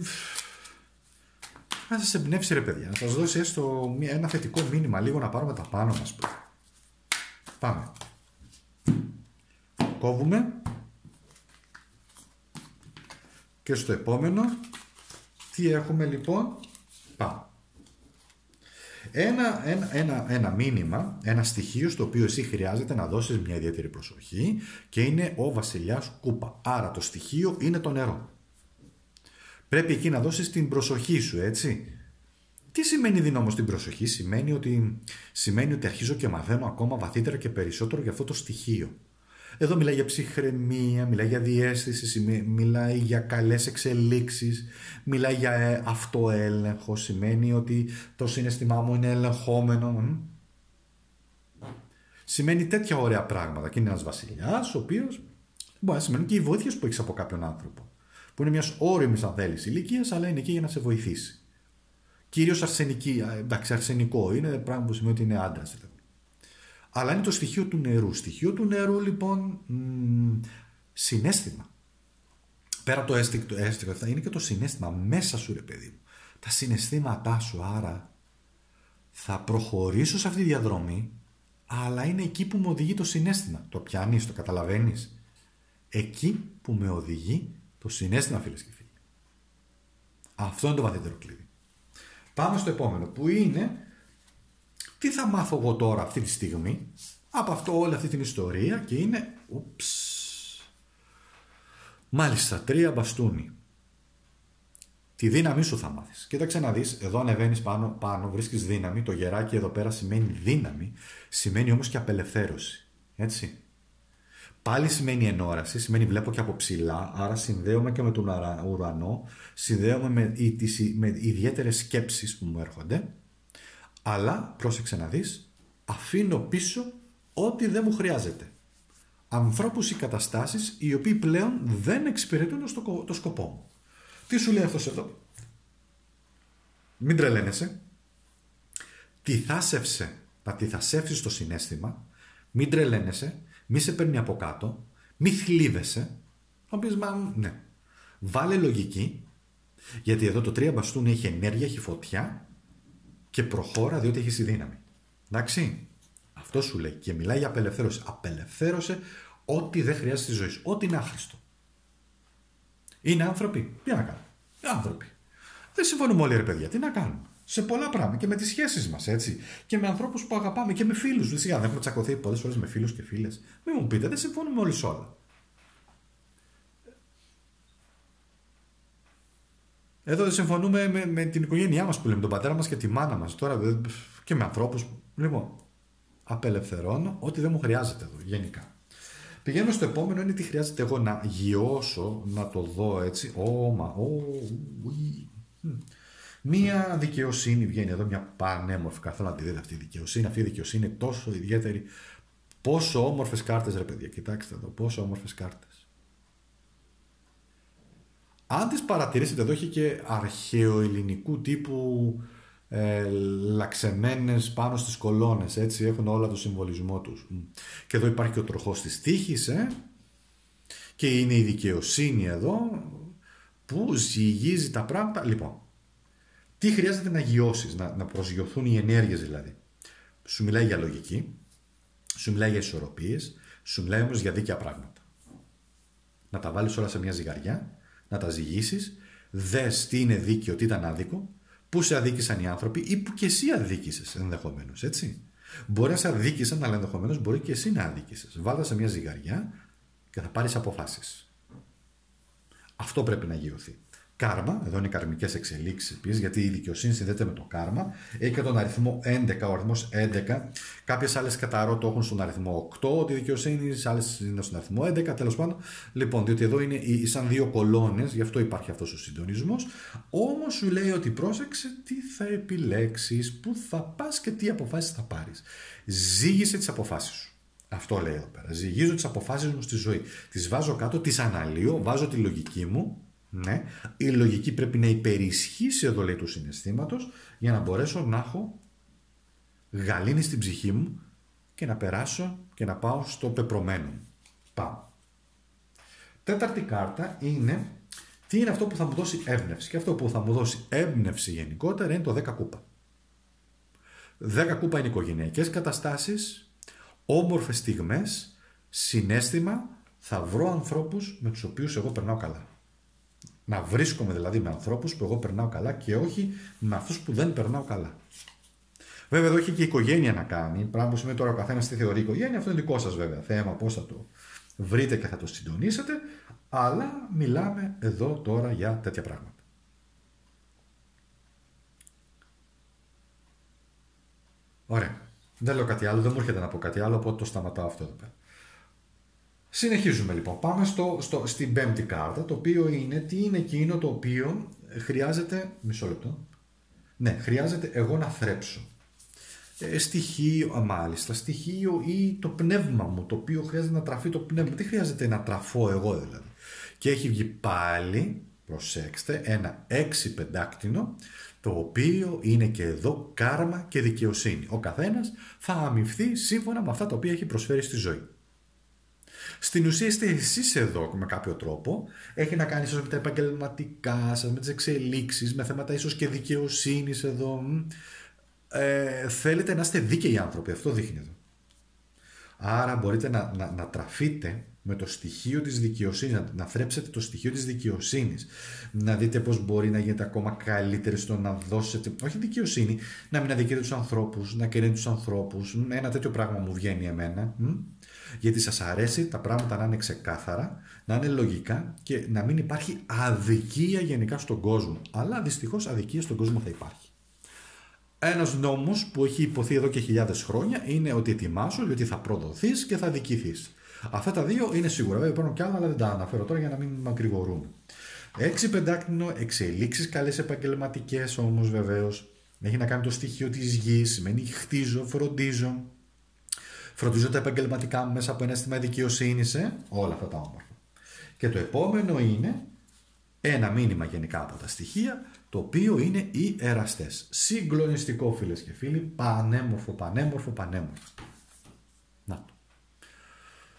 να σας εμπνεύσει ρε παιδιά, να σας δώσει έστω ένα θετικό μήνυμα, λίγο να πάρουμε τα πάνω μας. Πάμε. Κόβουμε. Και στο επόμενο, τι έχουμε λοιπόν? Πάμε. Ένα, ένα, ένα, ένα μήνυμα, ένα στοιχείο στο οποίο εσύ χρειάζεται να δώσεις μια ιδιαίτερη προσοχή και είναι ο βασιλιάς κούπα. Άρα το στοιχείο είναι το νερό. Πρέπει εκεί να δώσεις την προσοχή σου, έτσι. Τι σημαίνει δίνω όμως την προσοχή? Σημαίνει ότι, σημαίνει ότι αρχίζω και μαθαίνω ακόμα βαθύτερα και περισσότερο για αυτό το στοιχείο. Εδώ μιλάει για ψυχραιμία, μιλάει για διαίσθηση, μιλάει για καλές εξελίξεις, μιλάει για αυτοέλεγχο, σημαίνει ότι το συναισθημά μου είναι ελεγχόμενο. Σημαίνει τέτοια ωραία πράγματα και είναι ένας βασιλιάς, ο οποίος μπορεί να σημαίνει και οι βοήθειες που έχεις από κάποιον άνθρωπο, που είναι μιας όριμης αν θέλεις ηλικίας, αλλά είναι εκεί για να σε βοηθήσει. Κυρίως αρσενική, εντάξει, αρσενικό είναι πράγμα που σημαίνει ότι είναι άντρας. Αλλά είναι το στοιχείο του νερού. Στοιχείο του νερού λοιπόν μ, συναίσθημα. Πέρα από το αίσθηκτο, αίσθηκτο είναι και το συναίσθημα μέσα σου ρε παιδί μου. Τα συναισθήματά σου, άρα θα προχωρήσω σε αυτή τη διαδρομή, αλλά είναι εκεί που με οδηγεί το συναίσθημα. Το πιάνεις, το καταλαβαίνεις? Εκεί που με οδηγεί το συναίσθημα, φίλες και φίλοι. Αυτό είναι το βαθύτερο κλειδί. Πάμε στο επόμενο που είναι... Τι θα μάθω εγώ τώρα αυτή τη στιγμή από αυτό, όλη αυτή την ιστορία, και είναι ούψ, μάλιστα τρία μπαστούνι. Τη δύναμή σου θα μάθεις. Κοίταξε να δεις, εδώ ανεβαίνεις πάνω, πάνω, βρίσκεις δύναμη, το γεράκι εδώ πέρα σημαίνει δύναμη, σημαίνει όμως και απελευθέρωση, έτσι. Πάλι σημαίνει ενόραση, σημαίνει βλέπω και από ψηλά, άρα συνδέομαι και με τον ουρανό, συνδέομαι με, με ιδιαίτερες σκέψεις που μου έρχονται. Αλλά, πρόσεξε να δεις, αφήνω πίσω ό,τι δεν μου χρειάζεται. Ανθρώπους ή καταστάσεις οι οποίοι πλέον δεν εξυπηρετούν το, το σκοπό μου. Τι σου λέει αυτός εδώ? Μην τρελαίνεσαι. Τι θα σεύσε, να τι θα σεύσεις το συναίσθημα. Μην τρελαίνεσαι, μη σε παίρνει από κάτω, Μη θλίβεσαι. Θα πεις, μα ναι. Βάλε λογική, γιατί εδώ το τρία μπαστούν έχει ενέργεια, έχει φωτιά και προχώρα διότι έχει τη δύναμη. Εντάξει. Αυτό σου λέει και μιλάει για απελευθέρωση. Απελευθέρωσε ό,τι δεν χρειάζεται στη ζωή σου. Ό,τι είναι άχρηστο. Είναι άνθρωποι. Τι να κάνουν. Άνθρωποι. Δεν συμφωνούμε όλοι, ρε παιδιά. Τι να κάνουμε. Σε πολλά πράγματα και με τις σχέσεις μας, έτσι. Και με ανθρώπους που αγαπάμε και με φίλους. Δηλαδή, δεν έχουμε τσακωθεί πολλές φορές με φίλους και φίλες. Μην μου πείτε, δεν συμφωνούμε όλοι σε όλα. Εδώ δεν συμφωνούμε με, με την οικογένειά μας που λέμε, τον πατέρα μας και τη μάνα μας. Τώρα και με ανθρώπους. Λοιπόν, απελευθερώνω ό,τι δεν μου χρειάζεται εδώ, γενικά. Πηγαίνω στο επόμενο, είναι τι χρειάζεται εγώ να γιώσω, να το δω έτσι. Ωμα, ω, μία δικαιοσύνη βγαίνει εδώ, μια πανέμορφη. Καθόλου να τη δείτε αυτή η δικαιοσύνη. Αυτή η δικαιοσύνη είναι τόσο ιδιαίτερη. Πόσο όμορφες κάρτες, ρε παιδιά. Κοιτάξτε εδώ, πόσο όμορφες κάρτες. Αν τις παρατηρήσετε, εδώ έχει και αρχαιοελληνικού τύπου ε, λαξεμένες πάνω στις κολόνες, έτσι, έχουν όλα το συμβολισμό τους. Και εδώ υπάρχει και ο τροχός της τύχης, ε, και είναι η δικαιοσύνη εδώ που ζυγίζει τα πράγματα. Λοιπόν, τι χρειάζεται να γιώσεις, να, να προσγειωθούν οι ενέργειες δηλαδή. Σου μιλάει για λογική, σου μιλάει για ισορροπίες, σου μιλάει όμως για δίκαια πράγματα. Να τα βάλεις όλα σε μια ζυγαριά, να τα ζυγίσεις, δες τι είναι δίκαιο, τι ήταν άδικο, πού σε αδίκησαν οι άνθρωποι ή που και εσύ αδίκησες ενδεχομένως, έτσι. Μπορεί να σε αδίκησαν, αλλά ενδεχομένως μπορεί και εσύ να αδίκησες. Βάλτε σε μια ζυγαριά και θα πάρεις αποφάσεις. Αυτό πρέπει να γιωθεί. Κάρμα, εδώ είναι οι καρμικές εξελίξεις επίσης, γιατί η δικαιοσύνη συνδέεται με το κάρμα. Έχει και τον αριθμό έντεκα, ο αριθμός έντεκα. Κάποιες άλλες καταρρώ το έχουν στον αριθμό οκτώ, τη δικαιοσύνη, άλλες είναι στον αριθμό έντεκα, τέλος πάντων. Λοιπόν, διότι εδώ είναι σαν δύο κολόνες, γι' αυτό υπάρχει αυτός ο συντονισμός. Όμως σου λέει ότι πρόσεξε τι θα επιλέξεις, πού θα πας και τι αποφάσεις θα πάρεις. Ζήγησε τις αποφάσεις σου. Αυτό λέει εδώ πέρα. Ζυγίζω τις αποφάσεις μου στη ζωή. Τις βάζω κάτω, τις αναλύω, βάζω τη λογική μου. Ναι, η λογική πρέπει να υπερισχύσει εδώ, λέει, του συναισθήματος, για να μπορέσω να έχω γαλήνη στην ψυχή μου και να περάσω και να πάω στο πεπρωμένο. Πάμε. Τέταρτη κάρτα είναι τι είναι αυτό που θα μου δώσει έμπνευση. Και αυτό που θα μου δώσει έμπνευση γενικότερα είναι το δέκα κούπα. δέκα κούπα είναι οικογενειακές καταστάσεις, όμορφες στιγμές, συναίσθημα, θα βρω ανθρώπους με τους οποίους εγώ περνάω καλά. Να βρίσκομαι δηλαδή με ανθρώπους που εγώ περνάω καλά και όχι με αυτούς που δεν περνάω καλά. Βέβαια εδώ έχει και η οικογένεια να κάνει, πράγμα που σημαίνει τώρα ο καθένας τι θεωρεί οικογένεια, αυτό είναι δικό σας βέβαια θέμα, πώς θα το βρείτε και θα το συντονίσετε, αλλά μιλάμε εδώ τώρα για τέτοια πράγματα. Ωραία. Δεν λέω κάτι άλλο, δεν μου έρχεται να πω κάτι άλλο, οπότε το σταματάω αυτό εδώ πέρα. Συνεχίζουμε λοιπόν. Πάμε στο, στο, στην πέμπτη κάρτα, το οποίο είναι τι είναι εκείνο το οποίο χρειάζεται. Μισό λεπτό. Ναι, χρειάζεται εγώ να θρέψω. Ε, στοιχείο, α, μάλιστα, στοιχείο ή το πνεύμα μου, το οποίο χρειάζεται να τραφεί το πνεύμα. Τι χρειάζεται να τραφώ εγώ δηλαδή. Και έχει βγει πάλι, προσέξτε, ένα έξι πεντάκτηνο, το οποίο είναι και εδώ κάρμα και δικαιοσύνη. Ο καθένας θα αμοιφθεί σύμφωνα με αυτά τα οποία έχει προσφέρει στη ζωή. Στην ουσία είστε εσείς εδώ με κάποιο τρόπο. Έχει να κάνει ίσως με τα επαγγελματικά σας, με τις εξελίξεις, με θέματα ίσως και δικαιοσύνης εδώ. Ε, θέλετε να είστε δίκαιοι άνθρωποι, αυτό δείχνει εδώ. Άρα μπορείτε να, να, να τραφείτε με το στοιχείο της δικαιοσύνης, να, να θρέψετε το στοιχείο της δικαιοσύνης, να δείτε πώς μπορεί να γίνετε ακόμα καλύτεροι στο να δώσετε, όχι δικαιοσύνη, να μην αδικείτε τους ανθρώπους, να κερνείτε τους ανθρώπους. Ένα τέτοιο πράγμα μου βγαίνει εμένα. Γιατί σας αρέσει τα πράγματα να είναι ξεκάθαρα, να είναι λογικά και να μην υπάρχει αδικία γενικά στον κόσμο. Αλλά δυστυχώς αδικία στον κόσμο θα υπάρχει. Ένας νόμος που έχει υποθεί εδώ και χιλιάδες χρόνια είναι ότι ετοιμάσου γιατί θα προδοθείς και θα αδικηθείς. Αυτά τα δύο είναι σίγουρα. Βέβαια υπάρχουν κι άλλα, αλλά δεν τα αναφέρω τώρα για να μην μακρηγορούμε. Έξι πεντάκτηνο, εξελίξεις καλές επαγγελματικές όμως βεβαίως. Έχει να κάνει το στοιχείο της γης, σημαίνει χτίζω, φροντίζω. Φροντίζω τα επαγγελματικά μου μέσα από ένα αίσθημα δικαιοσύνης, ε? Όλα αυτά τα όμορφα. Και το επόμενο είναι ένα μήνυμα γενικά από τα στοιχεία, το οποίο είναι οι εραστές. Συγκλονιστικό, φίλες και φίλοι, πανέμορφο, πανέμορφο, πανέμορφο. Να το.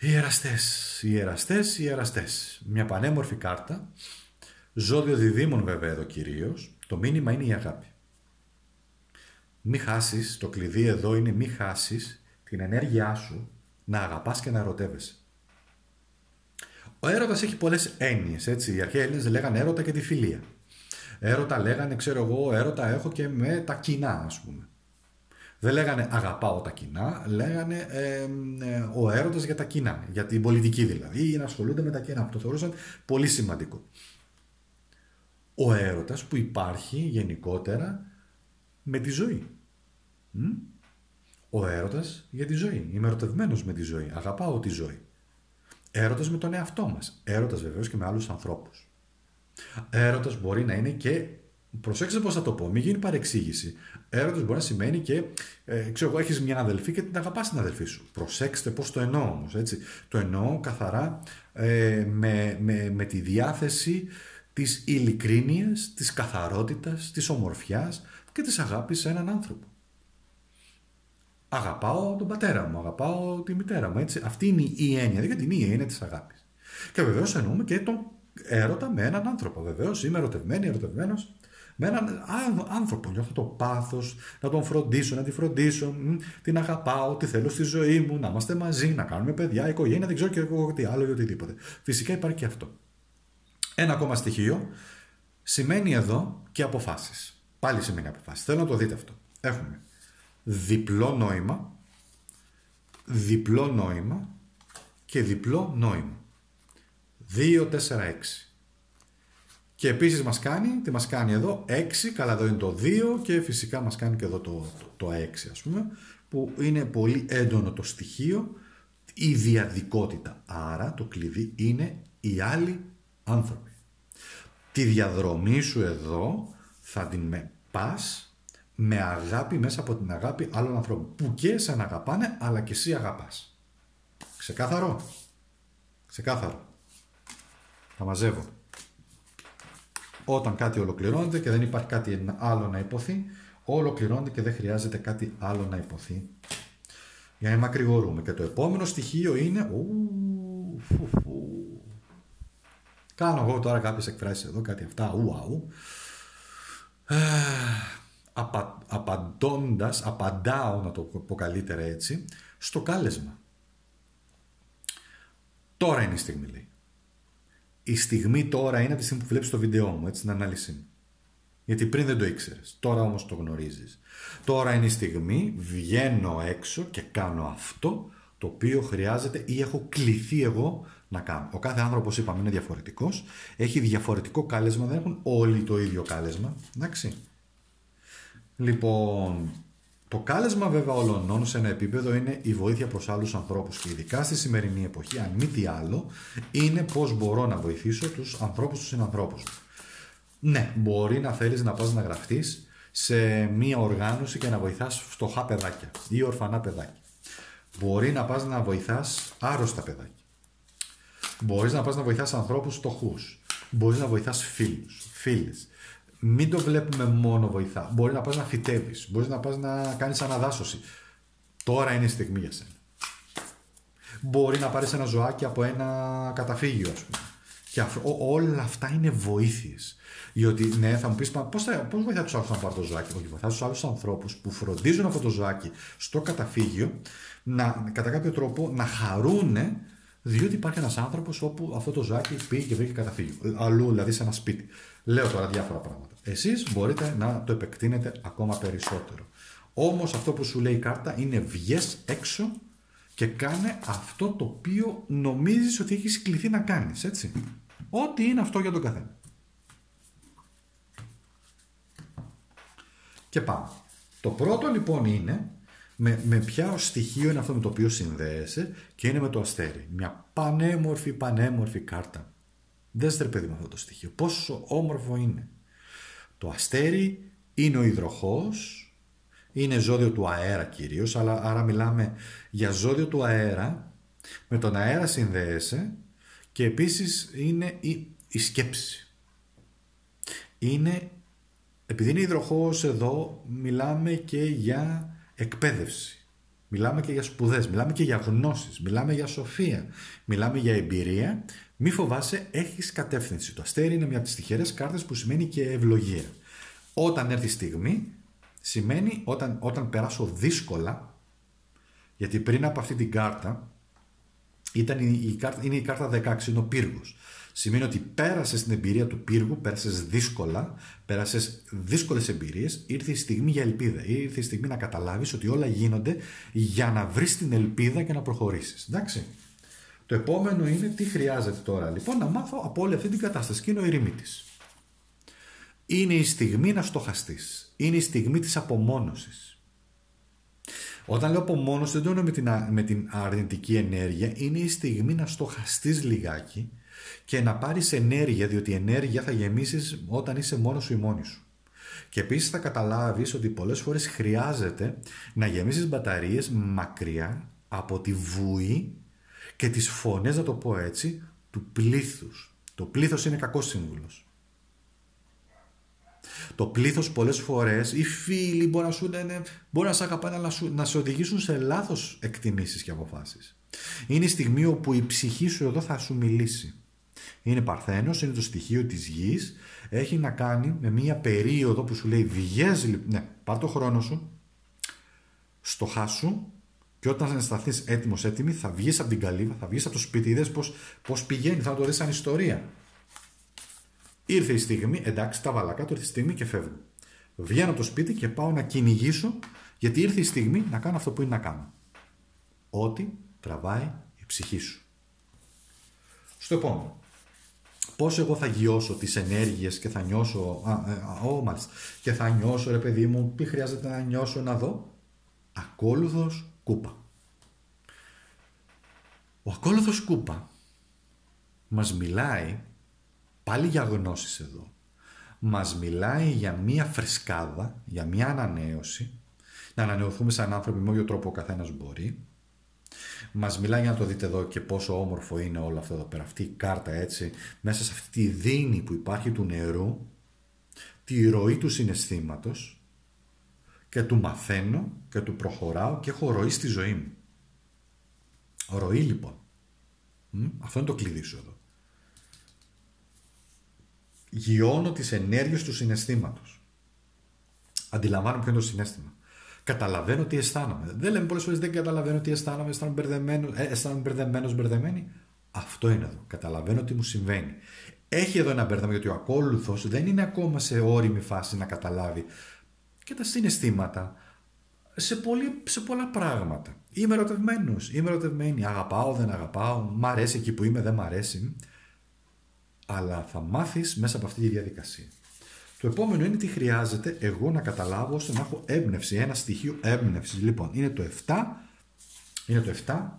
Οι εραστές, οι εραστές, οι εραστές. Μια πανέμορφη κάρτα. Ζώδιο διδήμων βέβαια εδώ κυρίως. Το μήνυμα είναι η αγάπη. Μη χάσεις, το κλειδί εδώ είναι μη χάσεις την ενέργειά σου να αγαπάς και να ερωτεύεσαι. Ο έρωτας έχει πολλές έννοιες, έτσι. Οι αρχαίοι Έλληνες λέγανε έρωτα και τη φιλία. Έρωτα λέγανε, ξέρω εγώ, έρωτα έχω και με τα κοινά, ας πούμε. Δεν λέγανε αγαπάω τα κοινά, λέγανε ε, ε, ο έρωτας για τα κοινά, για την πολιτική δηλαδή, ή να ασχολούνται με τα κοινά. Αυτό θεωρούσαν πολύ σημαντικό. Ο έρωτας που υπάρχει γενικότερα με τη ζωή. Μ? Ο έρωτας για τη ζωή. Είμαι ερωτευμένος με τη ζωή. Αγαπάω τη ζωή. Έρωτας με τον εαυτό μας. Έρωτας βεβαίως και με άλλους ανθρώπους. Έρωτας μπορεί να είναι και. Προσέξτε πώς θα το πω, μην γίνει παρεξήγηση. Έρωτας μπορεί να σημαίνει και. Ε, ξέρω εγώ, έχεις μια αδελφή και την αγαπάς την αδελφή σου. Προσέξτε πώς το εννοώ όμως. Έτσι. Το εννοώ καθαρά ε, με, με, με τη διάθεση της ειλικρίνειας, της καθαρότητας, της ομορφιάς και της αγάπης σε έναν άνθρωπο. Αγαπάω τον πατέρα μου, αγαπάω τη μητέρα μου. Έτσι. Αυτή είναι η έννοια, γιατί είναι η έννοια της αγάπης. Και βεβαίως εννοούμε και τον έρωτα με έναν άνθρωπο. Βεβαίως είμαι ερωτευμένη, ερωτευμένος με έναν άνθρωπο. Νιώθω το πάθος να τον φροντίσω, να τη φροντίσω, την αγαπάω, τη θέλω στη ζωή μου, να είμαστε μαζί, να κάνουμε παιδιά, οικογένεια, δεν ξέρω και εγώ τι άλλο ή οτιδήποτε. Φυσικά υπάρχει και αυτό. Ένα ακόμα στοιχείο σημαίνει εδώ και αποφάσεις. Πάλι σημαίνει αποφάσεις. Θέλω να το δείτε αυτό. Έχουμε διπλό νόημα, διπλό νόημα και διπλό νόημα. δύο, τέσσερα, έξι. Και επίσης μας κάνει, τι μας κάνει εδώ, έξι, καλά εδώ είναι το δύο και φυσικά μας κάνει και εδώ το, το, το έξι ας πούμε, που είναι πολύ έντονο το στοιχείο, η διαδικότητα. Άρα το κλειδί είναι οι άλλοι άνθρωποι. Τη διαδρομή σου εδώ θα την με πας με αγάπη, μέσα από την αγάπη άλλων ανθρώπων που και σε αγαπάνε αλλά και εσύ αγαπάς. Ξεκάθαρο. Ξεκάθαρο. Θα μαζεύω. Όταν κάτι ολοκληρώνεται και δεν υπάρχει κάτι άλλο να υποθεί, ολοκληρώνεται και δεν χρειάζεται κάτι άλλο να υποθεί. Για να μακρηγορούμε. Και το επόμενο στοιχείο είναι... Ου, φου, φου. Κάνω εγώ τώρα κάποιες εκφράσεις εδώ, κάτι αυτά. Ου, αου. Απα, απαντώντας, απαντάω να το πω καλύτερα έτσι, στο κάλεσμα. Τώρα είναι η στιγμή, λέει. Η στιγμή τώρα είναι από τη στιγμή που βλέπεις το βίντεό μου, έτσι, την ανάλυση μου. Γιατί πριν δεν το ήξερες, τώρα όμως το γνωρίζεις. Τώρα είναι η στιγμή, βγαίνω έξω και κάνω αυτό το οποίο χρειάζεται ή έχω κληθεί εγώ να κάνω. Ο κάθε άνθρωπος, είπαμε, είναι διαφορετικός, έχει διαφορετικό κάλεσμα, δεν έχουν όλοι το ίδιο κάλεσμα, εντάξει. Λοιπόν, το κάλεσμα βέβαια όλων σε ένα επίπεδο είναι η βοήθεια προς άλλους ανθρώπους και ειδικά στη σημερινή εποχή, αν μη τι άλλο, είναι πώς μπορώ να βοηθήσω τους ανθρώπους, τους συνανθρώπους. Ναι, μπορεί να θέλεις να πας να γραφτείς σε μία οργάνωση και να βοηθάς φτωχά παιδάκια ή ορφανά παιδάκια. Μπορεί να πας να βοηθάς άρρωστα παιδάκια. Μπορείς να πας να βοηθάς ανθρώπους φτωχούς. Μπορείς να βοηθάς φίλους, φίλες. Μην το βλέπουμε μόνο βοηθά. Μπορεί να πας να φυτεύεις. Μπορείς να πας να κάνεις αναδάσωση. Τώρα είναι η στιγμή για σένα. Μπορεί να πάρεις ένα ζωάκι από ένα καταφύγιο, ας πούμε. Και αυ- ό, όλα αυτά είναι βοήθειες. Γιατί ναι, θα μου πεις, πώς, θα, πώς βοηθά τους άλλους να πάρουν το ζωάκι. Όχι, βοηθά τους άλλους ανθρώπους που φροντίζουν αυτό το ζωάκι στο καταφύγιο να, κατά κάποιο τρόπο να χαρούνε, διότι υπάρχει ένας άνθρωπος όπου αυτό το ζωάκι πήγε και βρήκε καταφύγιο. Αλλού, δηλαδή σε ένα σπίτι. Λέω τώρα διάφορα πράγματα. Εσείς μπορείτε να το επεκτείνετε ακόμα περισσότερο. Όμως αυτό που σου λέει η κάρτα είναι βγες έξω και κάνε αυτό το οποίο νομίζεις ότι έχεις κληθεί να κάνεις, έτσι. Ό,τι είναι αυτό για τον καθένα. Και πάμε. Το πρώτο λοιπόν είναι με, με ποιο στοιχείο είναι αυτό με το οποίο συνδέεσαι και είναι με το αστέρι. Μια πανέμορφη, πανέμορφη κάρτα. Δες ρε παιδί με αυτό το στοιχείο. Πόσο όμορφο είναι. Το αστέρι είναι ο υδροχόος, είναι ζώδιο του αέρα κυρίως, αλλά άρα μιλάμε για ζώδιο του αέρα, με τον αέρα συνδέεσαι και επίσης είναι η, η σκέψη. Είναι, επειδή είναι υδροχόος εδώ, μιλάμε και για εκπαίδευση. μιλάμε και για σπουδές, μιλάμε και για γνώσεις, μιλάμε για σοφία, μιλάμε για εμπειρία. Μη φοβάσαι, έχεις κατεύθυνση. Το αστέρι είναι μια από τις τυχερές κάρτες που σημαίνει και ευλογία. Όταν έρθει η στιγμή, σημαίνει όταν, όταν περάσω δύσκολα, γιατί πριν από αυτή την κάρτα, ήταν η, η κάρτα, είναι η κάρτα δεκαέξι, είναι ο πύργος. Σημαίνει ότι πέρασες την εμπειρία του πύργου, πέρασες δύσκολα, πέρασες δύσκολες εμπειρίες, ήρθε η στιγμή για ελπίδα. Ήρθε η στιγμή να καταλάβεις ότι όλα γίνονται για να βρεις την ελπίδα και να προχωρήσεις. Εντάξει. Το επόμενο είναι τι χρειάζεται τώρα. Λοιπόν, να μάθω από όλη αυτή την κατάσταση και είναι ο ερημίτης. Είναι η στιγμή να στοχαστείς. Είναι η στιγμή της απομόνωσης. Όταν λέω απομόνωση δεν το εννοώ με την, με την αρνητική ενέργεια. Είναι η στιγμή να στοχαστείς λιγάκι και να πάρεις ενέργεια, διότι η ενέργεια θα γεμίσεις όταν είσαι μόνος σου ή μόνη σου. Και επίσης θα καταλάβεις ότι πολλές φορές χρειάζεται να γεμίσεις μπαταρίες μακριά από τη βουή και τις φωνές, να το πω έτσι, του πλήθους. Το πλήθος είναι κακός σύμβουλος. Το πλήθος πολλές φορές, οι φίλοι μπορεί να σου λένε, μπορεί να σε αγαπάνε, αλλά να σε οδηγήσουν σε λάθος εκτιμήσεις και αποφάσεις. Είναι η στιγμή όπου η ψυχή σου εδώ θα σου μιλήσει. Είναι παρθένος, είναι το στοιχείο της γης, έχει να κάνει με μια περίοδο που σου λέει βγες, ναι, πάρ' το χρόνο σου, στοχάσου και όταν σταθείς έτοιμος, έτοιμη, θα βγεις από την καλύβα, θα βγεις από το σπίτι, είδες πώς, πώς πηγαίνει, θα το δεις σαν ιστορία. Ήρθε η στιγμή, εντάξει, τα βάλα κάτω, ήρθε η στιγμή και φεύγω. Βγαίνω από το σπίτι και πάω να κυνηγήσω, γιατί ήρθε η στιγμή να κάνω αυτό που είναι να κάνω. Ό,τι τραβάει η ψυχή σου. Στο επόμενο. Πώς εγώ θα γιώσω τις ενέργειες και θα νιώσω, α, ε, α, ό, μάλιστα, και θα νιώσω, ρε παιδί μου, τι χρειάζεται να νιώσω, να δω. Ακόλουθος κούπα. Ο ακόλουθος κούπα μας μιλάει, πάλι για γνώσεις εδώ, μας μιλάει για μία φρεσκάδα, για μία ανανέωση, να ανανεωθούμε σαν άνθρωποι με όποιο τρόπο ο καθένας μπορεί. Μας μιλάει, για να το δείτε εδώ και πόσο όμορφο είναι όλο αυτό εδώ πέρα, αυτή η κάρτα έτσι, μέσα σε αυτή τη δίνη που υπάρχει του νερού, τη ροή του συναισθήματος και του μαθαίνω και του προχωράω και έχω ροή στη ζωή μου. Ροή λοιπόν. Μ? Αυτό είναι το κλειδί σου εδώ. Γιώνω τις ενέργειες του συναισθήματος. Αντιλαμβάνω ποιο είναι το συναίσθημα. Καταλαβαίνω τι αισθάνομαι. Δεν λέμε πολλές φορές δεν καταλαβαίνω τι αισθάνομαι, αισθάνομαι μπερδεμένος, ε, αισθάνομαι μπερδεμένος, μπερδεμένη. Αυτό είναι εδώ. Καταλαβαίνω τι μου συμβαίνει. Έχει εδώ ένα μπέρδεμα, γιατί ο ακόλουθος δεν είναι ακόμα σε όριμη φάση να καταλάβει και τα συναισθήματα σε, πολύ, σε πολλά πράγματα. Είμαι ερωτευμένος, είμαι ερωτευμένη, αγαπάω, δεν αγαπάω, μ' αρέσει εκεί που είμαι, δεν μ' αρέσει. Αλλά θα μάθεις μέσα από αυτή τη διαδικασία. Το επόμενο είναι τι χρειάζεται εγώ να καταλάβω ώστε να έχω έμπνευση, ένα στοιχείο έμπνευσης. Λοιπόν, είναι το επτά, είναι το επτά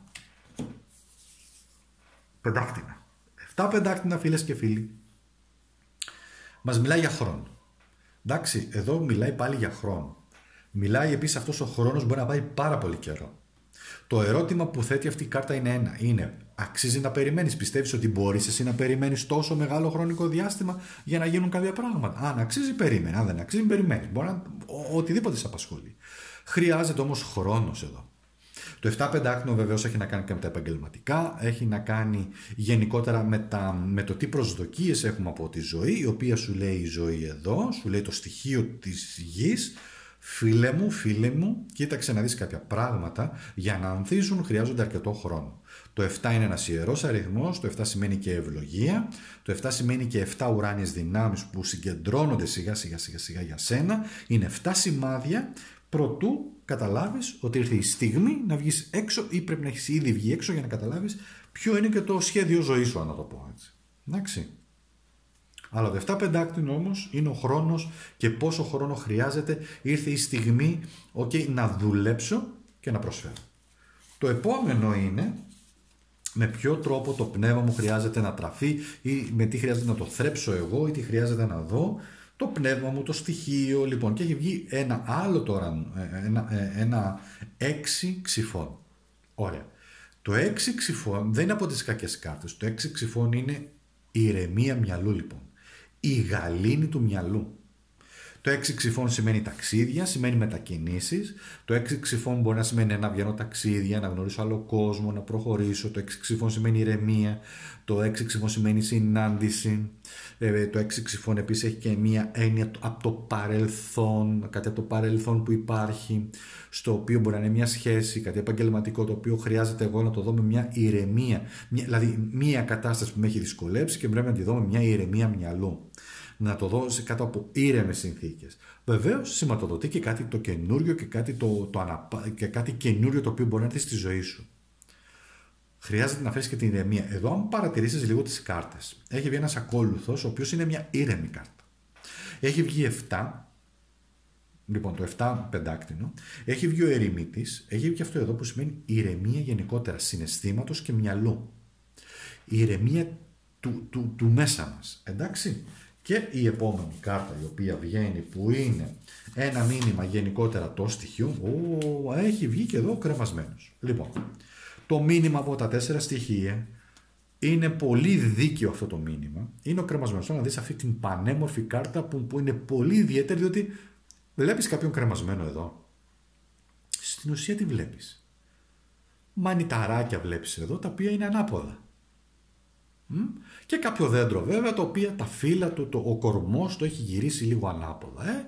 πεντάκτηνα. επτά πεντάκτηνα, φίλες και φίλοι. Μας μιλάει για χρόνο. Εντάξει, εδώ μιλάει πάλι για χρόνο. Μιλάει επίσης αυτός ο χρόνος μπορεί να πάει πάρα πολύ καιρό. Το ερώτημα που θέτει αυτή η κάρτα είναι ένα. Είναι, αξίζει να περιμένεις? Πιστεύεις ότι μπορείς εσύ να περιμένεις τόσο μεγάλο χρονικό διάστημα για να γίνουν κάποια πράγματα? Αν αξίζει, περίμενε. Αν δεν αξίζει, περιμένεις. Μπορεί να ο, οτιδήποτε σε απασχολεί. Χρειάζεται όμως χρόνος εδώ. Το επτά πεντάκτηνο βεβαίως έχει να κάνει και με τα επαγγελματικά, έχει να κάνει γενικότερα με, τα, με το τι προσδοκίες έχουμε από τη ζωή, η οποία σου λέει η ζωή εδώ, σου λέει το στοιχείο της γης. Φίλε μου, φίλε μου, κοίταξε να δεις κάποια πράγματα, για να ανθίζουν χρειάζονται αρκετό χρόνο. Το επτά είναι ένας ιερός αριθμός, το επτά σημαίνει και ευλογία, το επτά σημαίνει και επτά ουράνιες δυνάμεις που συγκεντρώνονται σιγά σιγά σιγά σιγά για σένα. Είναι επτά σημάδια προτού καταλάβεις ότι ήρθε η στιγμή να βγεις έξω ή πρέπει να έχεις ήδη βγει έξω για να καταλάβεις ποιο είναι και το σχέδιο ζωής σου, να το πω έτσι. Εντάξει. Αλλά το επτά πεντάκτηνο όμως είναι ο χρόνος και πόσο χρόνο χρειάζεται. Ήρθε η στιγμή okay, να δουλέψω και να προσφέρω. Το επόμενο είναι με ποιο τρόπο το πνεύμα μου χρειάζεται να τραφεί ή με τι χρειάζεται να το θρέψω εγώ ή τι χρειάζεται να δω. Το πνεύμα μου, το στοιχείο, λοιπόν, και έχει βγει ένα άλλο τώρα, ένα, ένα έξι ξυφών. Ωραία. Το έξι ξυφών δεν είναι από τις κακές κάρτες. Το έξι ξυφών είναι η ηρεμία μυαλού, λοιπόν. Η γαλήνη του μυαλού. Το έξι ξυφών σημαίνει ταξίδια, σημαίνει μετακινήσεις. Το έξι ξυφών μπορεί να σημαίνει να βγαίνω ταξίδια, να γνωρίσω άλλο κόσμο, να προχωρήσω. Το έξι ξυφών σημαίνει ηρεμία. Το έξι ξυφών σημαίνει συνάντηση. Ε, το έξι ξυφών επίσης έχει και μία έννοια από το παρελθόν, κάτι από το παρελθόν που υπάρχει, στο οποίο μπορεί να είναι μια σχέση, κάτι επαγγελματικό, το οποίο χρειάζεται εγώ να το δω με μια ηρεμία. Μια, δηλαδή, μια κατάσταση που με έχει δυσκολέψει και πρέπει να τη δω με μια ηρεμία μυαλού. Να το δω σε κάτω από ήρεμες συνθήκες. Βεβαίως, σηματοδοτεί και κάτι το καινούριο και κάτι, το, το αναπα... και κάτι καινούριο το οποίο μπορεί να έρθει στη ζωή σου. Χρειάζεται να φέρεις και την ηρεμία. Εδώ, αν παρατηρήσεις λίγο τις κάρτες, έχει βγει ένας ακόλουθος, ο οποίος είναι μια ήρεμη κάρτα. Έχει βγει επτά. Λοιπόν, το επτά πεντάκτηνο, έχει βγει ο ερημίτης, έχει βγει αυτό εδώ που σημαίνει ηρεμία γενικότερα συναισθήματος και μυαλού. Η ηρεμία του, του, του μέσα μας, εντάξει. Και η επόμενη κάρτα η οποία βγαίνει που είναι ένα μήνυμα γενικότερα το στοιχείο, ο, έχει βγει και εδώ κρεμασμένος. Λοιπόν, το μήνυμα από τα τέσσερα στοιχεία είναι πολύ δίκαιο αυτό το μήνυμα, είναι ο κρεμασμένος. Θέλω να δεις αυτή την πανέμορφη κάρτα που, που είναι πολύ ιδιαίτερη, διότι βλέπεις κάποιον κρεμασμένο εδώ. Στην ουσία τι βλέπεις? Μανιταράκια βλέπεις εδώ, τα οποία είναι ανάποδα. Μ? Και κάποιο δέντρο βέβαια, το οποίο τα φύλλα του, το, ο κορμός το έχει γυρίσει λίγο ανάποδα. Ε?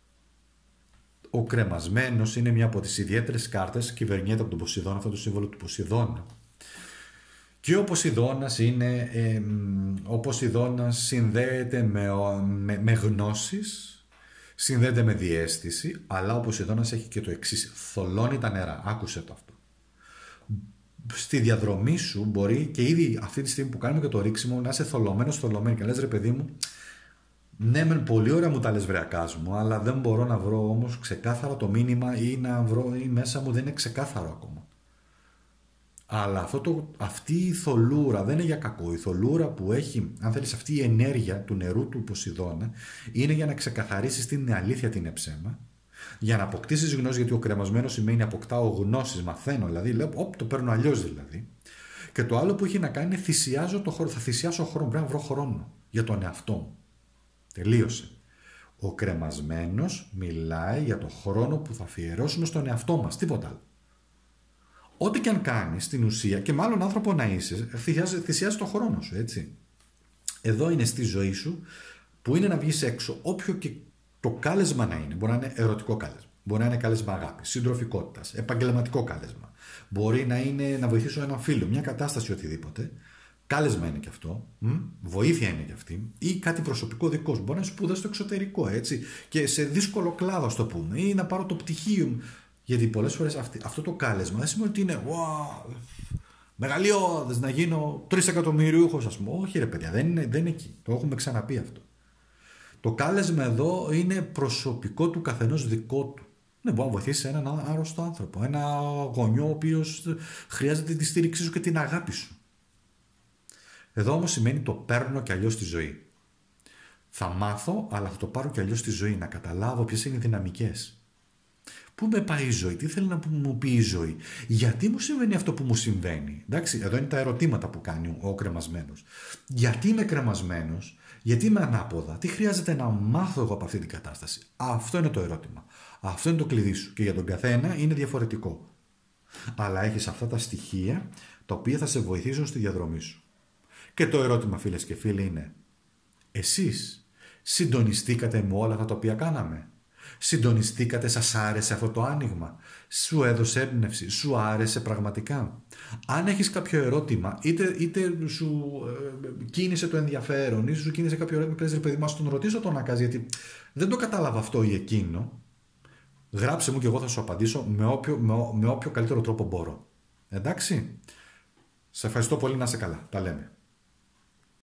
Ο κρεμασμένος είναι μια από τις ιδιαίτερες κάρτες, κυβερνιέται από τον Ποσειδώνα, αυτό το σύμβολο του Ποσειδώνα. Και ο Ποσειδώνας είναι, ε, ο Ποσειδώνας συνδέεται με, με, με γνώσεις, συνδέεται με διαίσθηση, αλλά ο Ποσειδώνας έχει και το εξής: θολώνει τα νερά. Άκουσε το αυτό. Στη διαδρομή σου μπορεί και ήδη αυτή τη στιγμή που κάνουμε και το ρίξιμο να είσαι θολωμένος, θολωμένη και λες, ρε παιδί μου, ναι μεν πολύ ωραία μου τα λες βρεακάς μου, αλλά δεν μπορώ να βρω όμως ξεκάθαρα το μήνυμα ή να βρω ή μέσα μου δεν είναι ξεκάθαρο ακόμα. Αλλά αυτό το, αυτή η θολούρα δεν είναι για κακό. Η θολούρα που έχει, αν θέλεις, αυτή η ενέργεια του νερού του Ποσειδώνα είναι για να ξεκαθαρίσεις τι είναι αλήθεια, τι είναι ψέμα, για να αποκτήσεις γνώση, γιατί ο κρεμασμένος σημαίνει αποκτάω γνώσεις, μαθαίνω, δηλαδή λέω, όπ, το παίρνω αλλιώς δηλαδή. Και το άλλο που έχει να κάνει είναι θυσιάζω το χρόνο, θα θυσιάσω χρόνο, πρέπει να βρω χρόνο για τον εαυτό μου. Τελείωσε. Ο κρεμασμένος μιλάει για το χρόνο που θα αφιερώσουμε στον εαυτό μας, τίποτα άλλο. Ό,τι και αν κάνεις στην ουσία, και μάλλον άνθρωπο να είσαι, θυσιάζει το χρόνο σου, έτσι. Εδώ είναι στη ζωή σου που είναι να βγεις έξω, όποιο και το κάλεσμα να είναι. Μπορεί να είναι ερωτικό κάλεσμα, μπορεί να είναι κάλεσμα αγάπης, συντροφικότητας, επαγγελματικό κάλεσμα. Μπορεί να είναι να βοηθήσω έναν φίλο, μια κατάσταση, οτιδήποτε. Κάλεσμα είναι και αυτό, μ? Βοήθεια είναι και αυτή, ή κάτι προσωπικό δικό σου. Μπορεί να σπουδάσει στο εξωτερικό, έτσι, και σε δύσκολο κλάδο, ας το πούμε, ή να πάρω το πτυχίο μου. Γιατί πολλές φορές αυτή, αυτό το κάλεσμα δεν σημαίνει ότι είναι wow, μεγαλειώδες να γίνω τρεις εκατομμυριούχος, ας πούμε. Όχι, ρε παιδιά, δεν είναι, δεν είναι εκεί. Το έχουμε ξαναπεί αυτό. Το κάλεσμα εδώ είναι προσωπικό του καθενός, δικό του. Ναι, μπορεί να βοηθήσει έναν άρρωστο άνθρωπο, ένα γονιό ο οποίος χρειάζεται τη στήριξή σου και την αγάπη σου. Εδώ όμως σημαίνει το παίρνω και αλλιώς στη ζωή. Θα μάθω, αλλά θα το πάρω και αλλιώς στη ζωή, να καταλάβω ποιες είναι οι δυναμικές. Πού με πάει η ζωή, τι θέλει να μου πει η ζωή, γιατί μου συμβαίνει αυτό που μου συμβαίνει. Εντάξει, εδώ είναι τα ερωτήματα που κάνει ο κρεμασμένος. Γιατί είμαι κρεμασμένος, γιατί είμαι ανάποδα, τι χρειάζεται να μάθω εγώ από αυτή την κατάσταση. Αυτό είναι το ερώτημα. Αυτό είναι το κλειδί σου. Και για τον καθένα είναι διαφορετικό. Αλλά έχεις αυτά τα στοιχεία τα οποία θα σε βοηθήσουν στη διαδρομή σου. Και το ερώτημα, φίλες και φίλοι, είναι: εσείς συντονιστήκατε με όλα αυτά τα οποία κάναμε? Συντονιστήκατε, σας άρεσε αυτό το άνοιγμα? Σου έδωσε έμπνευση? Σου άρεσε πραγματικά? Αν έχεις κάποιο ερώτημα, είτε, είτε σου ε, κίνησε το ενδιαφέρον, είτε σου κίνησε κάποιο ερώτημα και λες, ρε παιδί, μας τον ρωτήσω τον Ακάζη, γιατί δεν το κατάλαβα αυτό ή εκείνο, γράψε μου και εγώ θα σου απαντήσω με όποιο, με, με όποιο καλύτερο τρόπο μπορώ. Εντάξει? Σε ευχαριστώ πολύ, να είσαι καλά. Τα λέμε.